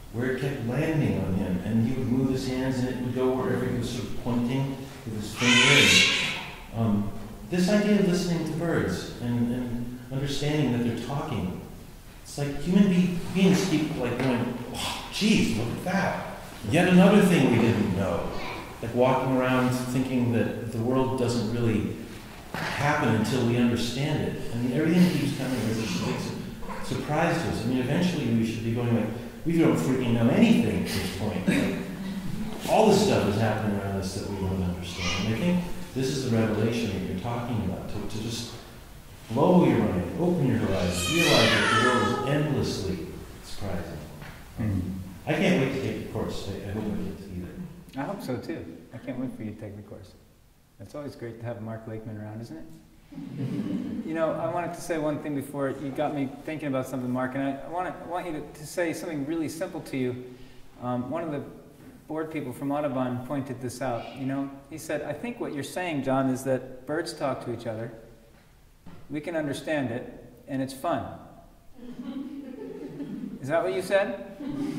where it kept landing on him, and he would move his hands and it would go wherever he was sort of pointing with his finger. Um, this idea of listening to birds and, and understanding that they're talking, it's like human be beings keep like going, oh, geez, look at that. Yet another thing we didn't know. Like walking around thinking that the world doesn't really happen until we understand it. I mean, everything keeps coming as a big surprise to us. I mean, eventually we should be going like, we don't freaking know anything at this point. Like, all this stuff is happening around us that we don't understand. And I think this is the revelation that you're talking about, to, to just blow your mind, open your horizons, realize that the world is endlessly surprising. Mm. I can't wait to take the course. I, I hope I get to either. I hope so too. I can't wait for you to take the course. It's always great to have Mark Lakeman around, isn't it? You know, I wanted to say one thing before you got me thinking about something, Mark, and I, I, want, to, I want you to, to say something really simple to you. Um, one of the board people from Audubon pointed this out. You know, he said, I think what you're saying, John, is that birds talk to each other, we can understand it, and it's fun. Is that what you said?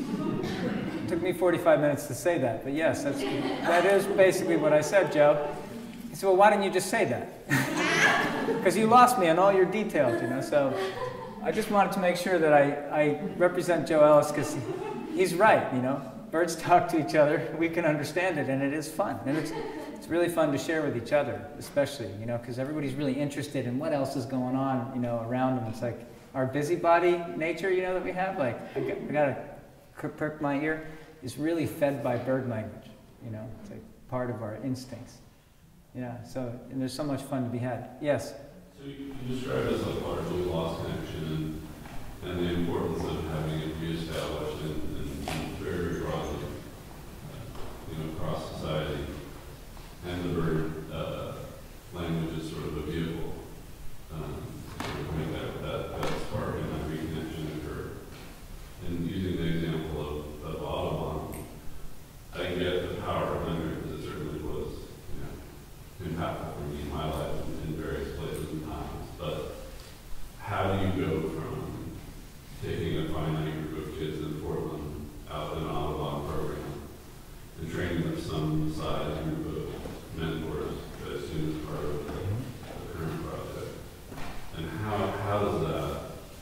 It took me forty-five minutes to say that, but yes, that's, that is basically what I said, Joe. He said, well, why didn't you just say that? Because you lost me on all your details, you know, so I just wanted to make sure that I, I represent Joe Ellis, because he's right, you know. Birds talk to each other, we can understand it, and it is fun. And it's, it's really fun to share with each other, especially, you know, because everybody's really interested in what else is going on, you know, around them. It's like our busybody nature, you know, that we have, like, I got, I got to perk my ear, is really fed by bird language, you know. It's like part of our instincts. Yeah, so, and there's so much fun to be had. Yes? So you, you described it as like largely lost connection and, and the importance of having it reestablished and, and, and very broadly, uh, you know, across society. And the bird uh, language is sort of a vehicle um, to sort of make that, that, that spark and that reconnection occur. And using the example of, of Audubon, I get the power of memory, because it certainly was, you know, impactful for me in my life in, in various places and times. But how do you go from taking a finite group of kids in Portland out in an Audubon program and training them some size group of mentors that I assume is part of the, the current project? And how, how does that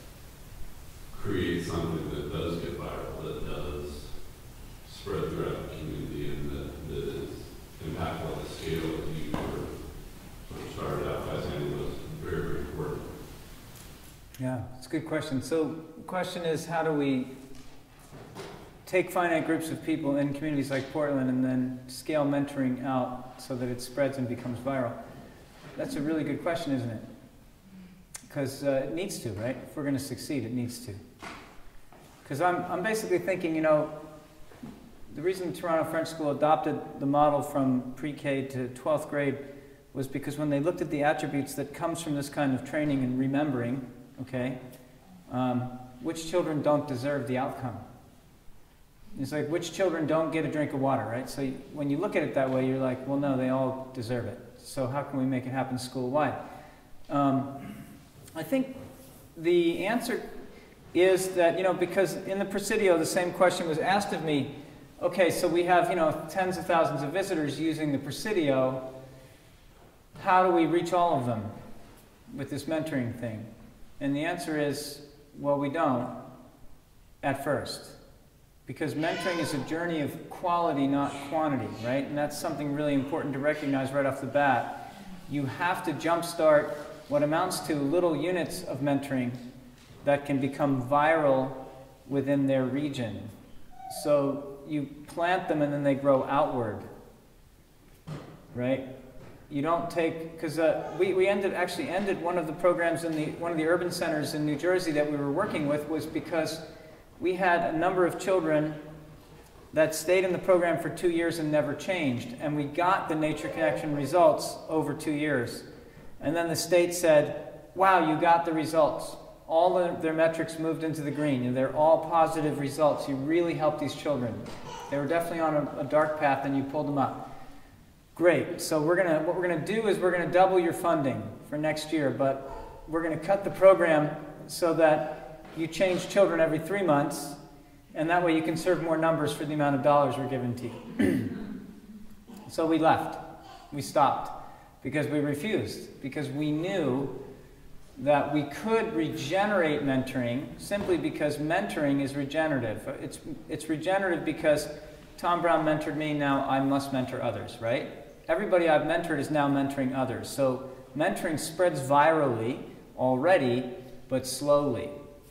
create something that does get viral, that does spread throughout the community, and that, that is impactful at the scale that you were sort of started out by saying was very, very important? Yeah, it's a good question. So the question is, how do we take finite groups of people in communities like Portland and then scale mentoring out so that it spreads and becomes viral? That's a really good question, isn't it? Because uh, it needs to, right? If we're going to succeed, it needs to. Because I'm, I'm basically thinking, you know, the reason the Toronto French School adopted the model from pre-K to twelfth grade was because when they looked at the attributes that comes from this kind of training and remembering, okay, um, which children don't deserve the outcome? It's like, which children don't get a drink of water, right? So you, when you look at it that way, you're like, well, no, they all deserve it. So how can we make it happen school-wide? Um, I think the answer is that, you know, because in the Presidio, the same question was asked of me. Okay, so we have, you know, tens of thousands of visitors using the Presidio. How do we reach all of them with this mentoring thing? And the answer is, well, we don't at first. Because mentoring is a journey of quality, not quantity, right? And that's something really important to recognize right off the bat. You have to jumpstart what amounts to little units of mentoring that can become viral within their region. So you plant them and then they grow outward, right? You don't take, because uh, we, we ended, actually ended one of the programs in the, one of the urban centers in New Jersey that we were working with was because we had a number of children that stayed in the program for two years and never changed. And we got the nature connection results over two years. And then the state said, wow, you got the results. All the, their metrics moved into the green. And they're all positive results. You really helped these children. They were definitely on a, a dark path and you pulled them up. Great. So we're gonna, what we're going to do is we're going to double your funding for next year. But we're going to cut the program so that you change children every three months, And that way you can serve more numbers for the amount of dollars we're giving to you. So we left. We stopped. Because we refused. Because we knew that we could regenerate mentoring simply because mentoring is regenerative. It's, it's regenerative because Tom Brown mentored me, now I must mentor others, right? Everybody I've mentored is now mentoring others. So mentoring spreads virally already, but slowly.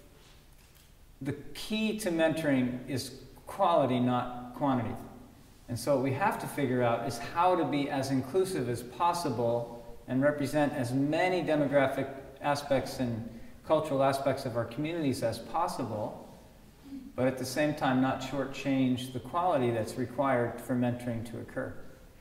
The key to mentoring is quality, not quantity. And so what we have to figure out is how to be as inclusive as possible and represent as many demographic aspects and cultural aspects of our communities as possible, but at the same time not shortchange the quality that's required for mentoring to occur.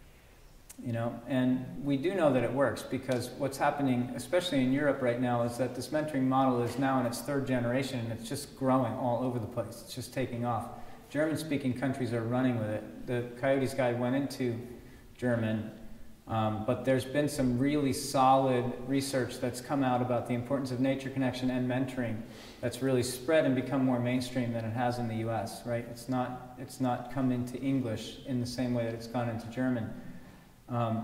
You know, and we do know that it works because what's happening, especially in Europe right now, is that this mentoring model is now in its third generation and it's just growing all over the place. It's just taking off. German-speaking countries are running with it. The Coyotes Guide went into German, um, but there's been some really solid research that's come out about the importance of nature connection and mentoring that's really spread and become more mainstream than it has in the U S, right? It's not, it's not come into English in the same way that it's gone into German. Um,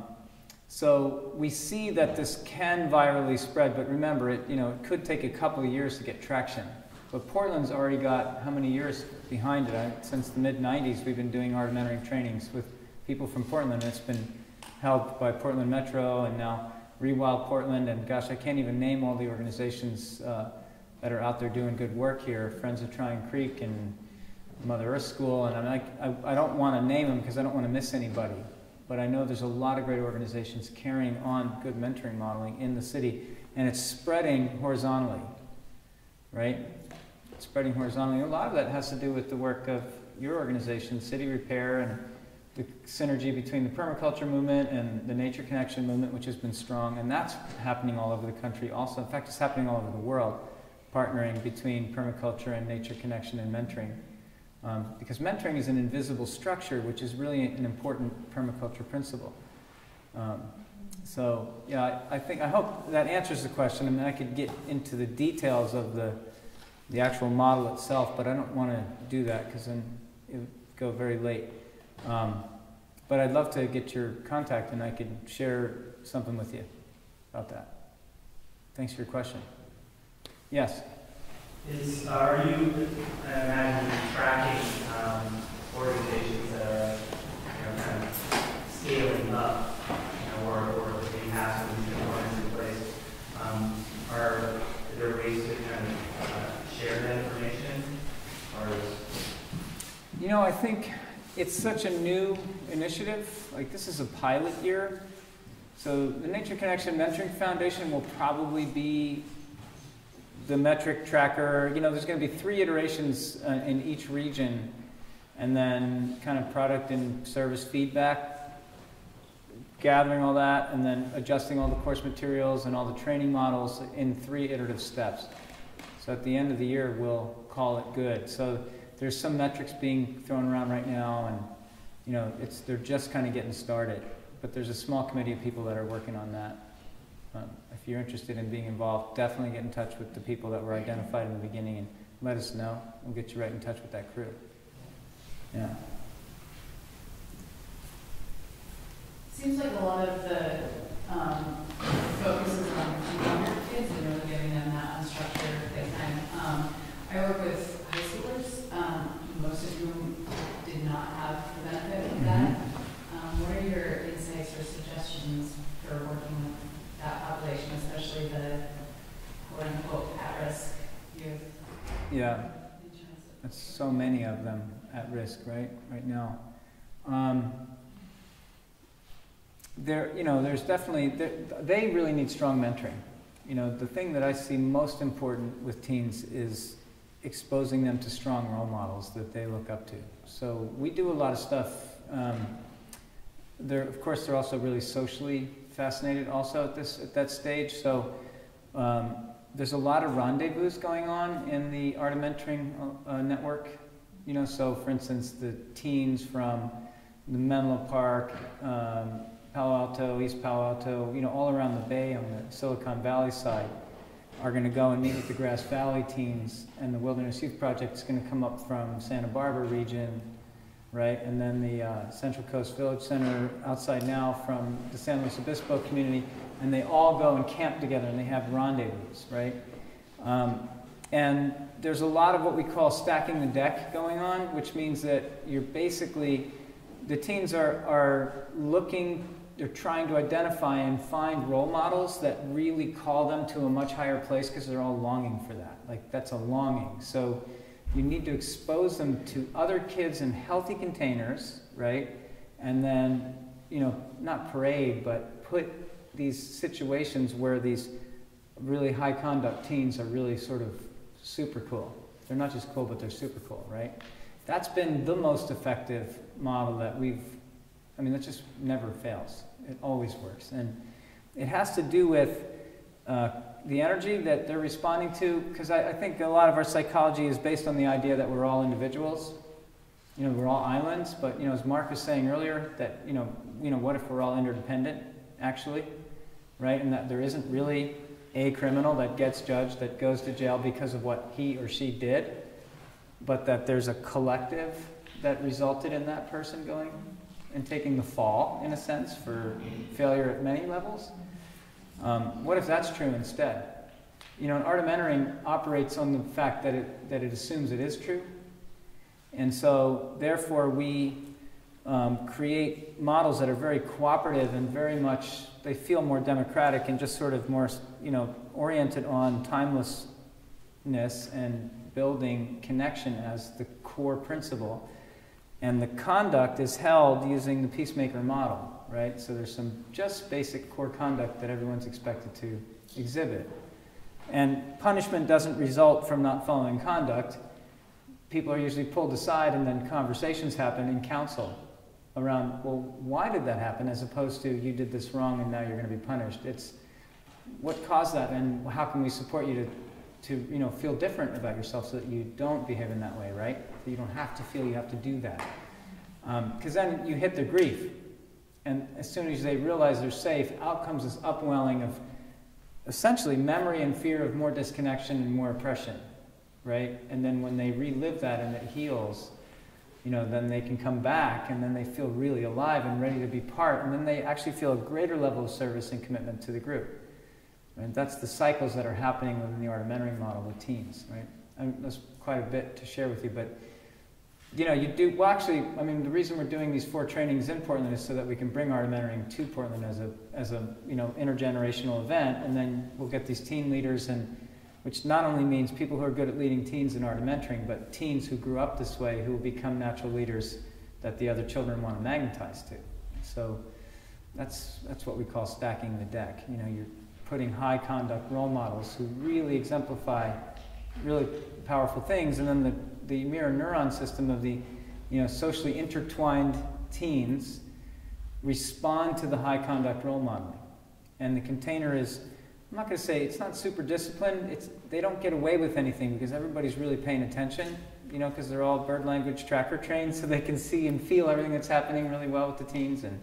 so we see that this can virally spread, but remember, it, you know, it could take a couple of years to get traction. But Portland's already got how many years behind it? I, since the mid nineties, we've been doing art mentoring trainings with people from Portland. It's been held by Portland Metro and now Rewild Portland, and gosh, I can't even name all the organizations uh, that are out there doing good work here. Friends of Trying Creek and Mother Earth School, and I'm like, I, I don't want to name them because I don't want to miss anybody. But I know there's a lot of great organizations carrying on good mentoring modeling in the city, and it's spreading horizontally, right? It's spreading horizontally. A lot of that has to do with the work of your organization, City Repair, and the synergy between the permaculture movement and the nature connection movement, which has been strong, and that's happening all over the country also. In fact, it's happening all over the world, partnering between permaculture and nature connection and mentoring. Um, because mentoring is an invisible structure, which is really an important permaculture principle. Um, so, yeah, I, I think, I hope that answers the question. I mean, I could get into the details of the, the actual model itself, but I don't want to do that because then it would go very late. Um, but I'd love to get your contact and I could share something with you about that. Thanks for your question. Yes? Is, uh, are you, I imagine, tracking um, organizations that are, you know, kind of scaling up, you know, or, or maybe have some of these components in place? Um, are there ways to kind of uh, share that information? Or is... You know, I think it's such a new initiative. Like, this is a pilot year. So the Nature Connection Mentoring Foundation will probably be the metric tracker. You know, there's going to be three iterations uh, in each region, and then kind of product and service feedback, gathering all that, and then adjusting all the course materials and all the training models in three iterative steps. So at the end of the year, we'll call it good. So there's some metrics being thrown around right now, and you know, it's they're just kind of getting started. But there's a small committee of people that are working on that. Um, if you're interested in being involved, definitely get in touch with the people that were identified in the beginning and let us know. We'll get you right in touch with that crew. Yeah. Seems like a lot of the um, focus is on younger kids and really giving them that unstructured playtime. Um, I work with high schoolers, um, most of whom did not have the benefit of that. Um, what are your insights or suggestions for working with that population, especially the quote-unquote at-risk youth? Yeah, that's so many of them at risk, right? Right now, um, there, you know, there's definitely they really need strong mentoring. You know, the thing that I see most important with teens is exposing them to strong role models that they look up to. So we do a lot of stuff. Um, they're, of course, they're also really socially fascinated also at this at that stage. So um, there's a lot of rendezvous going on in the Art of Mentoring uh, network. You know, so for instance, the teens from the Menlo Park, um, Palo Alto, East Palo Alto, you know, all around the Bay on the Silicon Valley side, are going to go and meet with the Grass Valley teens, and the Wilderness Youth Project is going to come up from Santa Barbara region, right? And then the uh, Central Coast Village Center outside now from the San Luis Obispo community, and they all go and camp together, and they have rendezvous, right? Um, and there's a lot of what we call stacking the deck going on, which means that you're basically, the teens are, are looking, they're trying to identify and find role models that really call them to a much higher place, because they're all longing for that. Like, that's a longing. So you need to expose them to other kids in healthy containers, right? And then, you know, not parade, but put these situations where these really high conduct teens are really sort of super cool. They're not just cool, but they're super cool, right? That's been the most effective model that we've, I mean, that just never fails. It always works. And it has to do with uh, the energy that they're responding to, because I, I think a lot of our psychology is based on the idea that we're all individuals. You know, we're all islands, but, you know, as Mark was saying earlier, that, you know, you know, what if we're all interdependent, actually, right? And that there isn't really a criminal that gets judged, that goes to jail because of what he or she did, but that there's a collective that resulted in that person going and taking the fall, in a sense, for failure at many levels. Um, what if that's true instead? You know, and art of mentoring operates on the fact that it, that it assumes it is true. And so, therefore, we um, create models that are very cooperative and very much, they feel more democratic and just sort of more, you know, oriented on timelessness and building connection as the core principle. And the conduct is held using the peacemaker model, right? So there's some just basic core conduct that everyone's expected to exhibit. And punishment doesn't result from not following conduct. People are usually pulled aside, and then conversations happen in council around, well, why did that happen, as opposed to, you did this wrong and now you're going to be punished. It's what caused that, and how can we support you to, to you know, feel different about yourself so that you don't behave in that way, right? So you don't have to feel you have to do that. Because um, then you hit their grief. And as soon as they realize they're safe, out comes this upwelling of essentially memory and fear of more disconnection and more oppression, right? And then when they relive that and it heals, you know, then they can come back, and then they feel really alive and ready to be part, and then they actually feel a greater level of service and commitment to the group. And that's the cycles that are happening within the art of mentoring model with teens, right? I mean, there's quite a bit to share with you, but you know, you do, well actually, I mean, the reason we're doing these four trainings in Portland is so that we can bring art of mentoring to Portland as a, as a, you know, intergenerational event, and then we'll get these teen leaders, and which not only means people who are good at leading teens in art of mentoring, but teens who grew up this way who will become natural leaders that the other children want to magnetize to. So that's, that's what we call stacking the deck. You know, you're putting high conduct role models who really exemplify really powerful things, and then the, the mirror neuron system of the, you know, socially intertwined teens respond to the high conduct role modeling. And the container is, I'm not going to say it's not super disciplined. It's, they don't get away with anything because everybody's really paying attention, you know, because they're all bird language tracker trained, so they can see and feel everything that's happening really well with the teens. And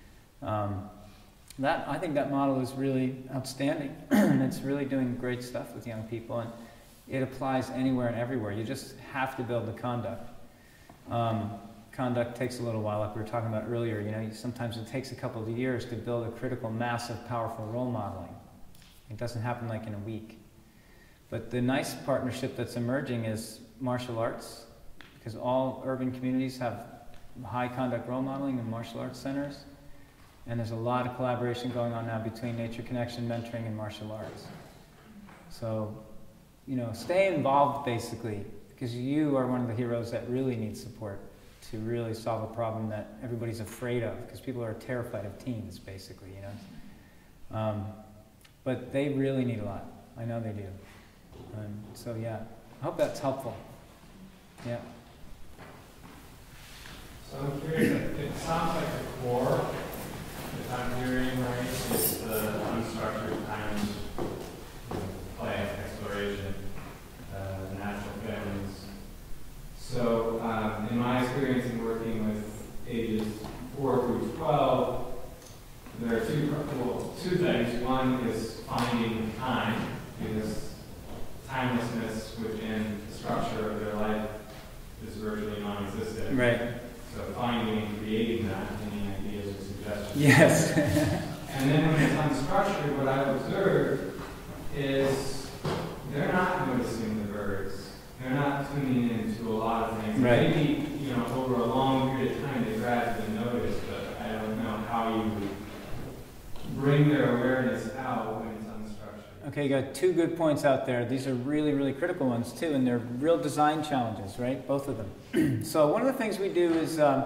um, that, I think that model is really outstanding, and it's really doing great stuff with young people, and it applies anywhere and everywhere. You just have to build the conduct. Um, conduct takes a little while, like we were talking about earlier. You know, sometimes it takes a couple of years to build a critical mass of powerful role modeling. It doesn't happen like in a week. But the nice partnership that's emerging is martial arts, because all urban communities have high conduct role modeling and martial arts centers. And there's a lot of collaboration going on now between nature connection, mentoring, and martial arts. So, you know, stay involved basically, because you are one of the heroes that really need support to really solve a problem that everybody's afraid of, because people are terrified of teens, basically, you know. Um, but they really need a lot. I know they do. Um, so yeah, I hope that's helpful. Yeah. So I'm curious, it, it sounds like the core, if I'm hearing right, is the unstructured kind of play, exploration, uh, natural things. So um, in my experience in working with ages four through twelve, there are two, well, two things. One is finding the time this timelessness within the structure of their life is virtually non-existent. Right. So finding and creating that, any ideas or suggestions. Yes. And then when it's unstructured, what I've observed is they're not noticing the birds. They're not tuning into a lot of things. Right. Maybe, you know, over a long period of time they gradually notice, but I don't know how you bring their awareness out when it's unstructured. Okay, you got two good points out there. These are really, really critical ones too, and they're real design challenges, right? Both of them. So one of the things we do is, um,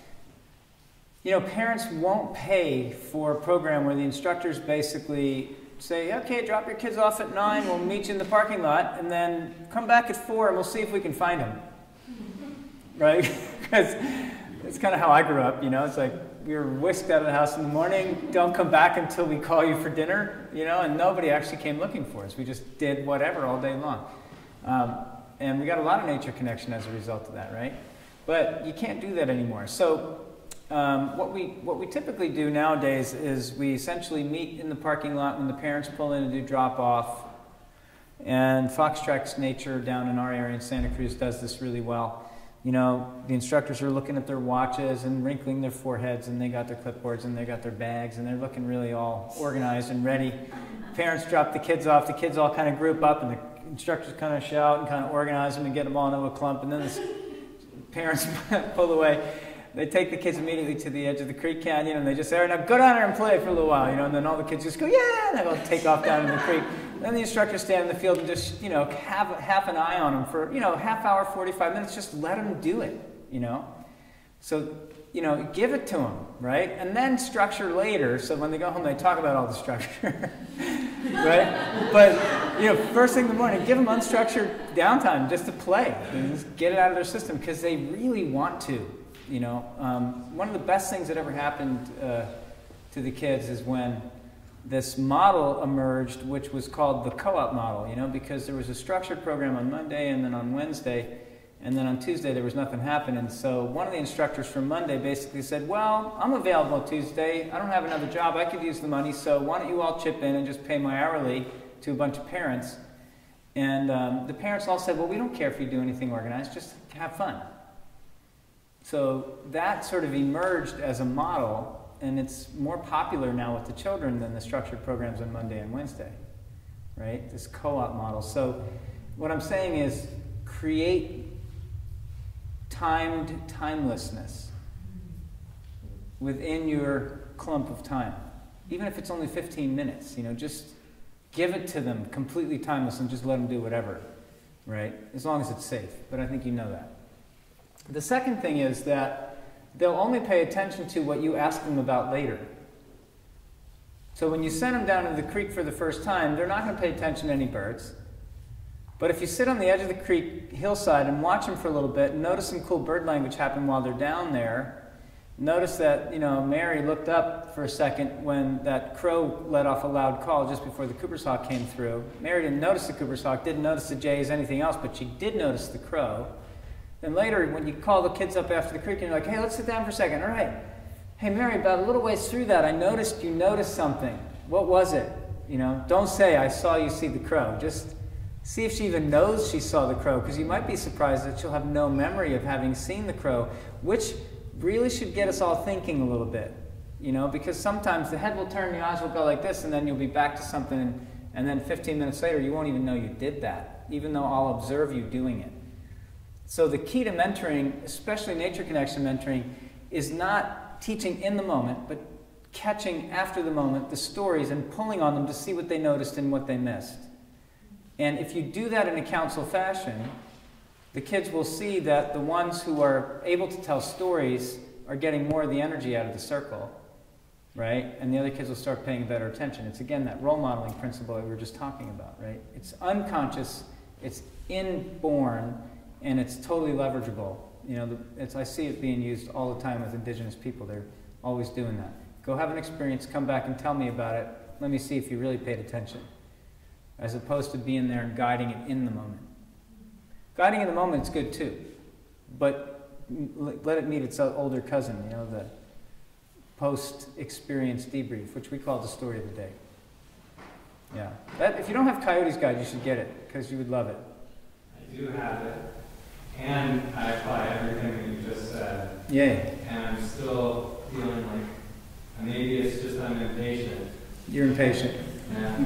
you know, parents won't pay for a program where the instructors basically say, okay, drop your kids off at nine, we'll meet you in the parking lot, and then come back at four and we'll see if we can find them. Right? Because it's kind of how I grew up, you know, it's like, we were whisked out of the house in the morning, don't come back until we call you for dinner, you know, and nobody actually came looking for us. We just did whatever all day long. Um, and we got a lot of nature connection as a result of that, right? But you can't do that anymore. So um, what we what we typically do nowadays is we essentially meet in the parking lot when the parents pull in to do drop-off. And Fox Tracks Nature down in our area in Santa Cruz does this really well. You know, the instructors are looking at their watches and wrinkling their foreheads, and they got their clipboards and they got their bags, and they're looking really all organized and ready. Parents drop the kids off, the kids all kind of group up, and the instructors kind of shout and kind of organize them and get them all into a clump, and then the parents pull away. They take the kids immediately to the edge of the creek canyon, and they just say, all right, now go down there and play for a little while, you know, and then all the kids just go, yeah, and they all take off down in the creek. Then the instructors stand in the field and just, you know, have half an eye on them for, you know, half hour, forty-five minutes. Just let them do it, you know. So, you know, give it to them, right? And then structure later. So when they go home, they talk about all the structure, right? But, you know, first thing in the morning, give them unstructured downtime just to play. And just get it out of their system because they really want to, you know. Um, one of the best things that ever happened uh, to the kids is when this model emerged, which was called the co-op model, you know, because there was a structured program on Monday and then on Wednesday, and then on Tuesday there was nothing happening. So one of the instructors from Monday basically said, well, I'm available Tuesday. I don't have another job. I could use the money, so why don't you all chip in and just pay my hourly to a bunch of parents? And um, the parents all said, well, we don't care if you do anything organized. Just have fun. So that sort of emerged as a model. And it's more popular now with the children than the structured programs on Monday and Wednesday, right? This co-op model. So what I'm saying is create timed timelessness within your clump of time. Even if it's only fifteen minutes, you know, just give it to them completely timeless and just let them do whatever, right? As long as it's safe. But I think you know that. The second thing is that they'll only pay attention to what you ask them about later. So when you send them down to the creek for the first time, they're not going to pay attention to any birds. But if you sit on the edge of the creek hillside and watch them for a little bit and notice some cool bird language happen while they're down there, notice that, you know, Mary looked up for a second when that crow let off a loud call just before the Cooper's hawk came through. Mary didn't notice the Cooper's hawk, didn't notice the jays, anything else, but she did notice the crow. Then later, when you call the kids up after the creek, and you're like, hey, let's sit down for a second. All right. Hey, Mary, about a little ways through that, I noticed you noticed something. What was it? You know, don't say, I saw you see the crow. Just see if she even knows she saw the crow, because you might be surprised that she'll have no memory of having seen the crow, which really should get us all thinking a little bit. You know, because sometimes the head will turn, the eyes will go like this, and then you'll be back to something, and, and then fifteen minutes later, you won't even know you did that, even though I'll observe you doing it. So the key to mentoring, especially nature connection mentoring, is not teaching in the moment, but catching after the moment the stories and pulling on them to see what they noticed and what they missed. And if you do that in a counsel fashion, the kids will see that the ones who are able to tell stories are getting more of the energy out of the circle, right? And the other kids will start paying better attention. It's, again, that role modeling principle that we were just talking about, right? It's unconscious, it's inborn, and it's totally leverageable. You know, the, it's, I see it being used all the time with indigenous people. They're always doing that. Go have an experience, come back and tell me about it. Let me see if you really paid attention. As opposed to being there and guiding it in the moment. Guiding in the moment is good too. But let it meet its older cousin, you know, the post-experience debrief, which we call the story of the day. Yeah. That, if you don't have Coyote's Guide, you should get it, because you would love it. I do have it, and I apply everything that you just said. Yay. And I'm still feeling like maybe it's just I'm impatient. You're impatient. Yeah.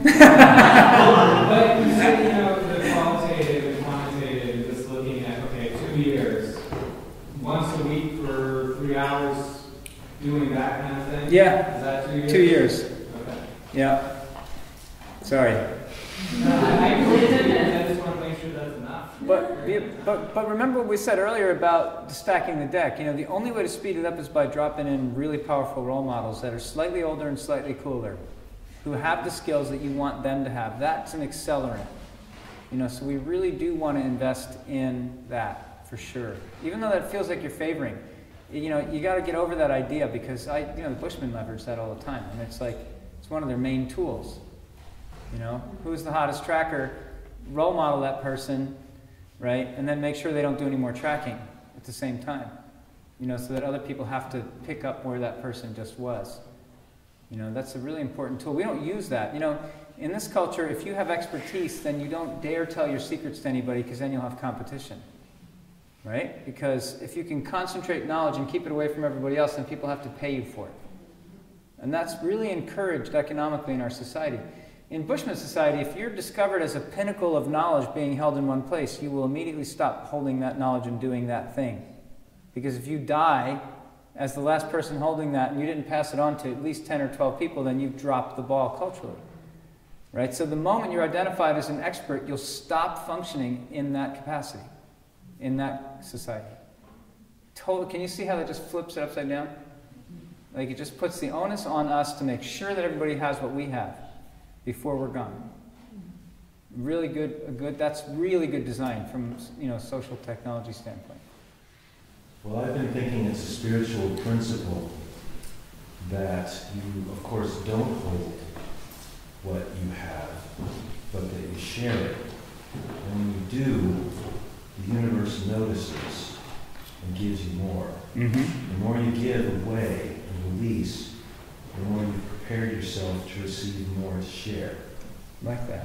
But you said, you know, the qualitative and quantitative, just looking at, okay, two years, once a week for three hours, doing that kind of thing? Yeah. Is that two years? Two years. Okay. Yeah. Sorry. No, I, I agree with you. I just want to make sure that's enough. But, but, but remember what we said earlier about stacking the deck. You know, the only way to speed it up is by dropping in really powerful role models that are slightly older and slightly cooler, who have the skills that you want them to have. That's an accelerant. You know, so we really do want to invest in that for sure. Even though that feels like you're favoring, you know, you got to get over that idea, because I, you know, the Bushmen leverage that all the time, and it's like it's one of their main tools. You know, who's the hottest tracker? Role model that person, right? And then make sure they don't do any more tracking at the same time. You know, so that other people have to pick up where that person just was. You know, that's a really important tool. We don't use that. You know, in this culture, if you have expertise, then you don't dare tell your secrets to anybody, because then you'll have competition. Right? Because if you can concentrate knowledge and keep it away from everybody else, then people have to pay you for it. And that's really encouraged economically in our society. In Bushman society, if you're discovered as a pinnacle of knowledge being held in one place, you will immediately stop holding that knowledge and doing that thing. Because if you die as the last person holding that and you didn't pass it on to at least ten or twelve people, then you've dropped the ball culturally. Right? So the moment you're identified as an expert, you'll stop functioning in that capacity, in that society. Total, can you see how that just flips it upside down? Like, it just puts the onus on us to make sure that everybody has what we have before we're gone. Really good, a good, that's really good design from, you know, social technology standpoint. Well, I've been thinking it's a spiritual principle that you, of course, don't hold what you have, but that you share it. And when you do, the universe notices and gives you more. Mm-hmm. The more you give away and release, the more you prepare yourself to receive more to share. Like that.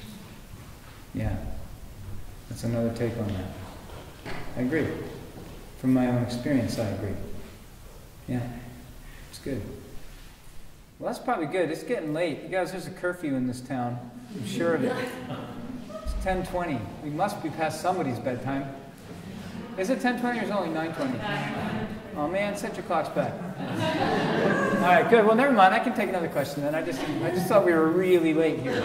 Yeah. That's another take on that. I agree. From my own experience, I agree. Yeah. It's good. Well, that's probably good. It's getting late. You guys, there's a curfew in this town. I'm sure of it. It's ten twenty. We must be past somebody's bedtime. Is it ten twenty or is it only nine twenty? Oh man, set your clocks back. All right, good. Well, never mind. I can take another question then. I just, I just thought we were really late here.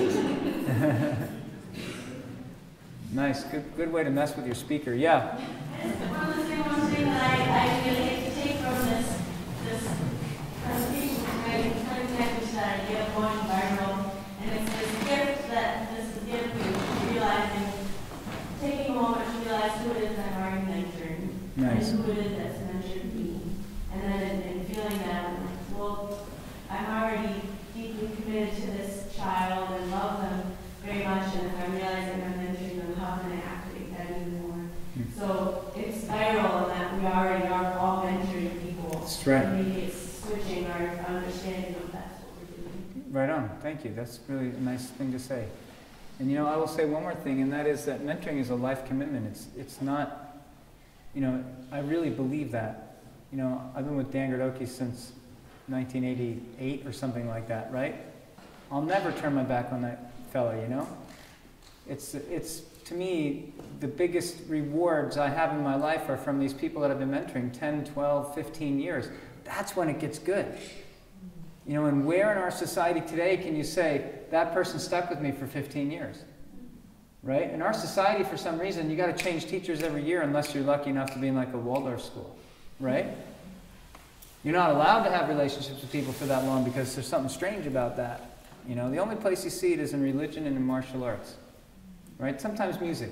Nice. Good, good way to mess with your speaker. Yeah. One of the things, one thing that I, I really get to take from this, this presentation tonight, turning back to that idea of going viral, and it's this gift that this gift of realizing, taking a moment to realize who it is that I'm already mentoring, Nice. and who it is that's mentored me, and then and, and feeling that, well, I'm already deeply committed to this child and love them very much, and if I'm realizing I'm mentoring them, how can I activate that even more? So it's viral in that we already are all mentoring people. That's right. And maybe it's switching our understanding of that's what we're doing. Right on. Thank you. That's really a nice thing to say. And you know, I will say one more thing, and that is that mentoring is a life commitment. It's it's not, you know, I really believe that. You know, I've been with Dan Gardoki since nineteen eighty-eight or something like that, right? I'll never turn my back on that fella, you know? It's it's to me, the biggest rewards I have in my life are from these people that I've been mentoring ten, twelve, fifteen years. That's when it gets good. You know, and where in our society today can you say, that person stuck with me for fifteen years? Right? In our society, for some reason, you got to change teachers every year unless you're lucky enough to be in like a Waldorf school. Right? You're not allowed to have relationships with people for that long because there's something strange about that. You know, the only place you see it is in religion and in martial arts. Right? Sometimes music.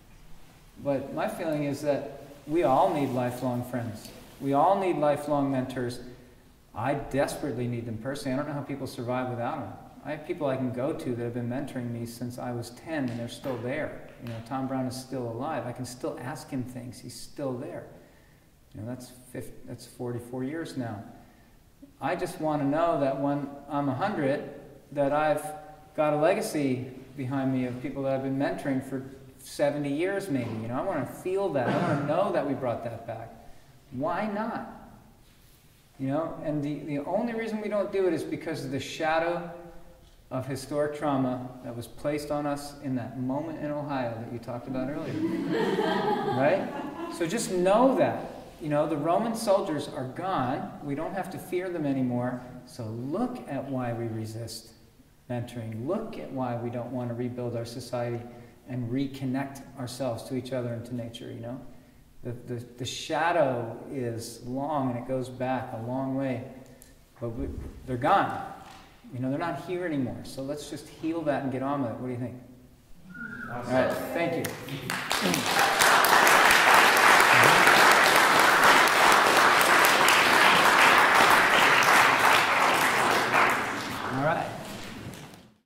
But my feeling is that we all need lifelong friends. We all need lifelong mentors. I desperately need them personally. I don't know how people survive without them. I have people I can go to that have been mentoring me since I was ten and they're still there. You know, Tom Brown is still alive. I can still ask him things. He's still there. You know, that's fifty, that's forty-four years now. I just want to know that when I'm one hundred, that I've got a legacy behind me of people that I've been mentoring for seventy years maybe. You know, I want to feel that. I want to know that we brought that back. Why not? You know, and the, the only reason we don't do it is because of the shadow of historic trauma that was placed on us in that moment in Ohio that you talked about earlier. Right? So just know that. You know, the Roman soldiers are gone. We don't have to fear them anymore. So look at why we resist mentoring. Look at why we don't want to rebuild our society and reconnect ourselves to each other and to nature, you know? The, the, the shadow is long and it goes back a long way. But we, they're gone. You know, they're not here anymore. So let's just heal that and get on with it. What do you think? All right, thank you.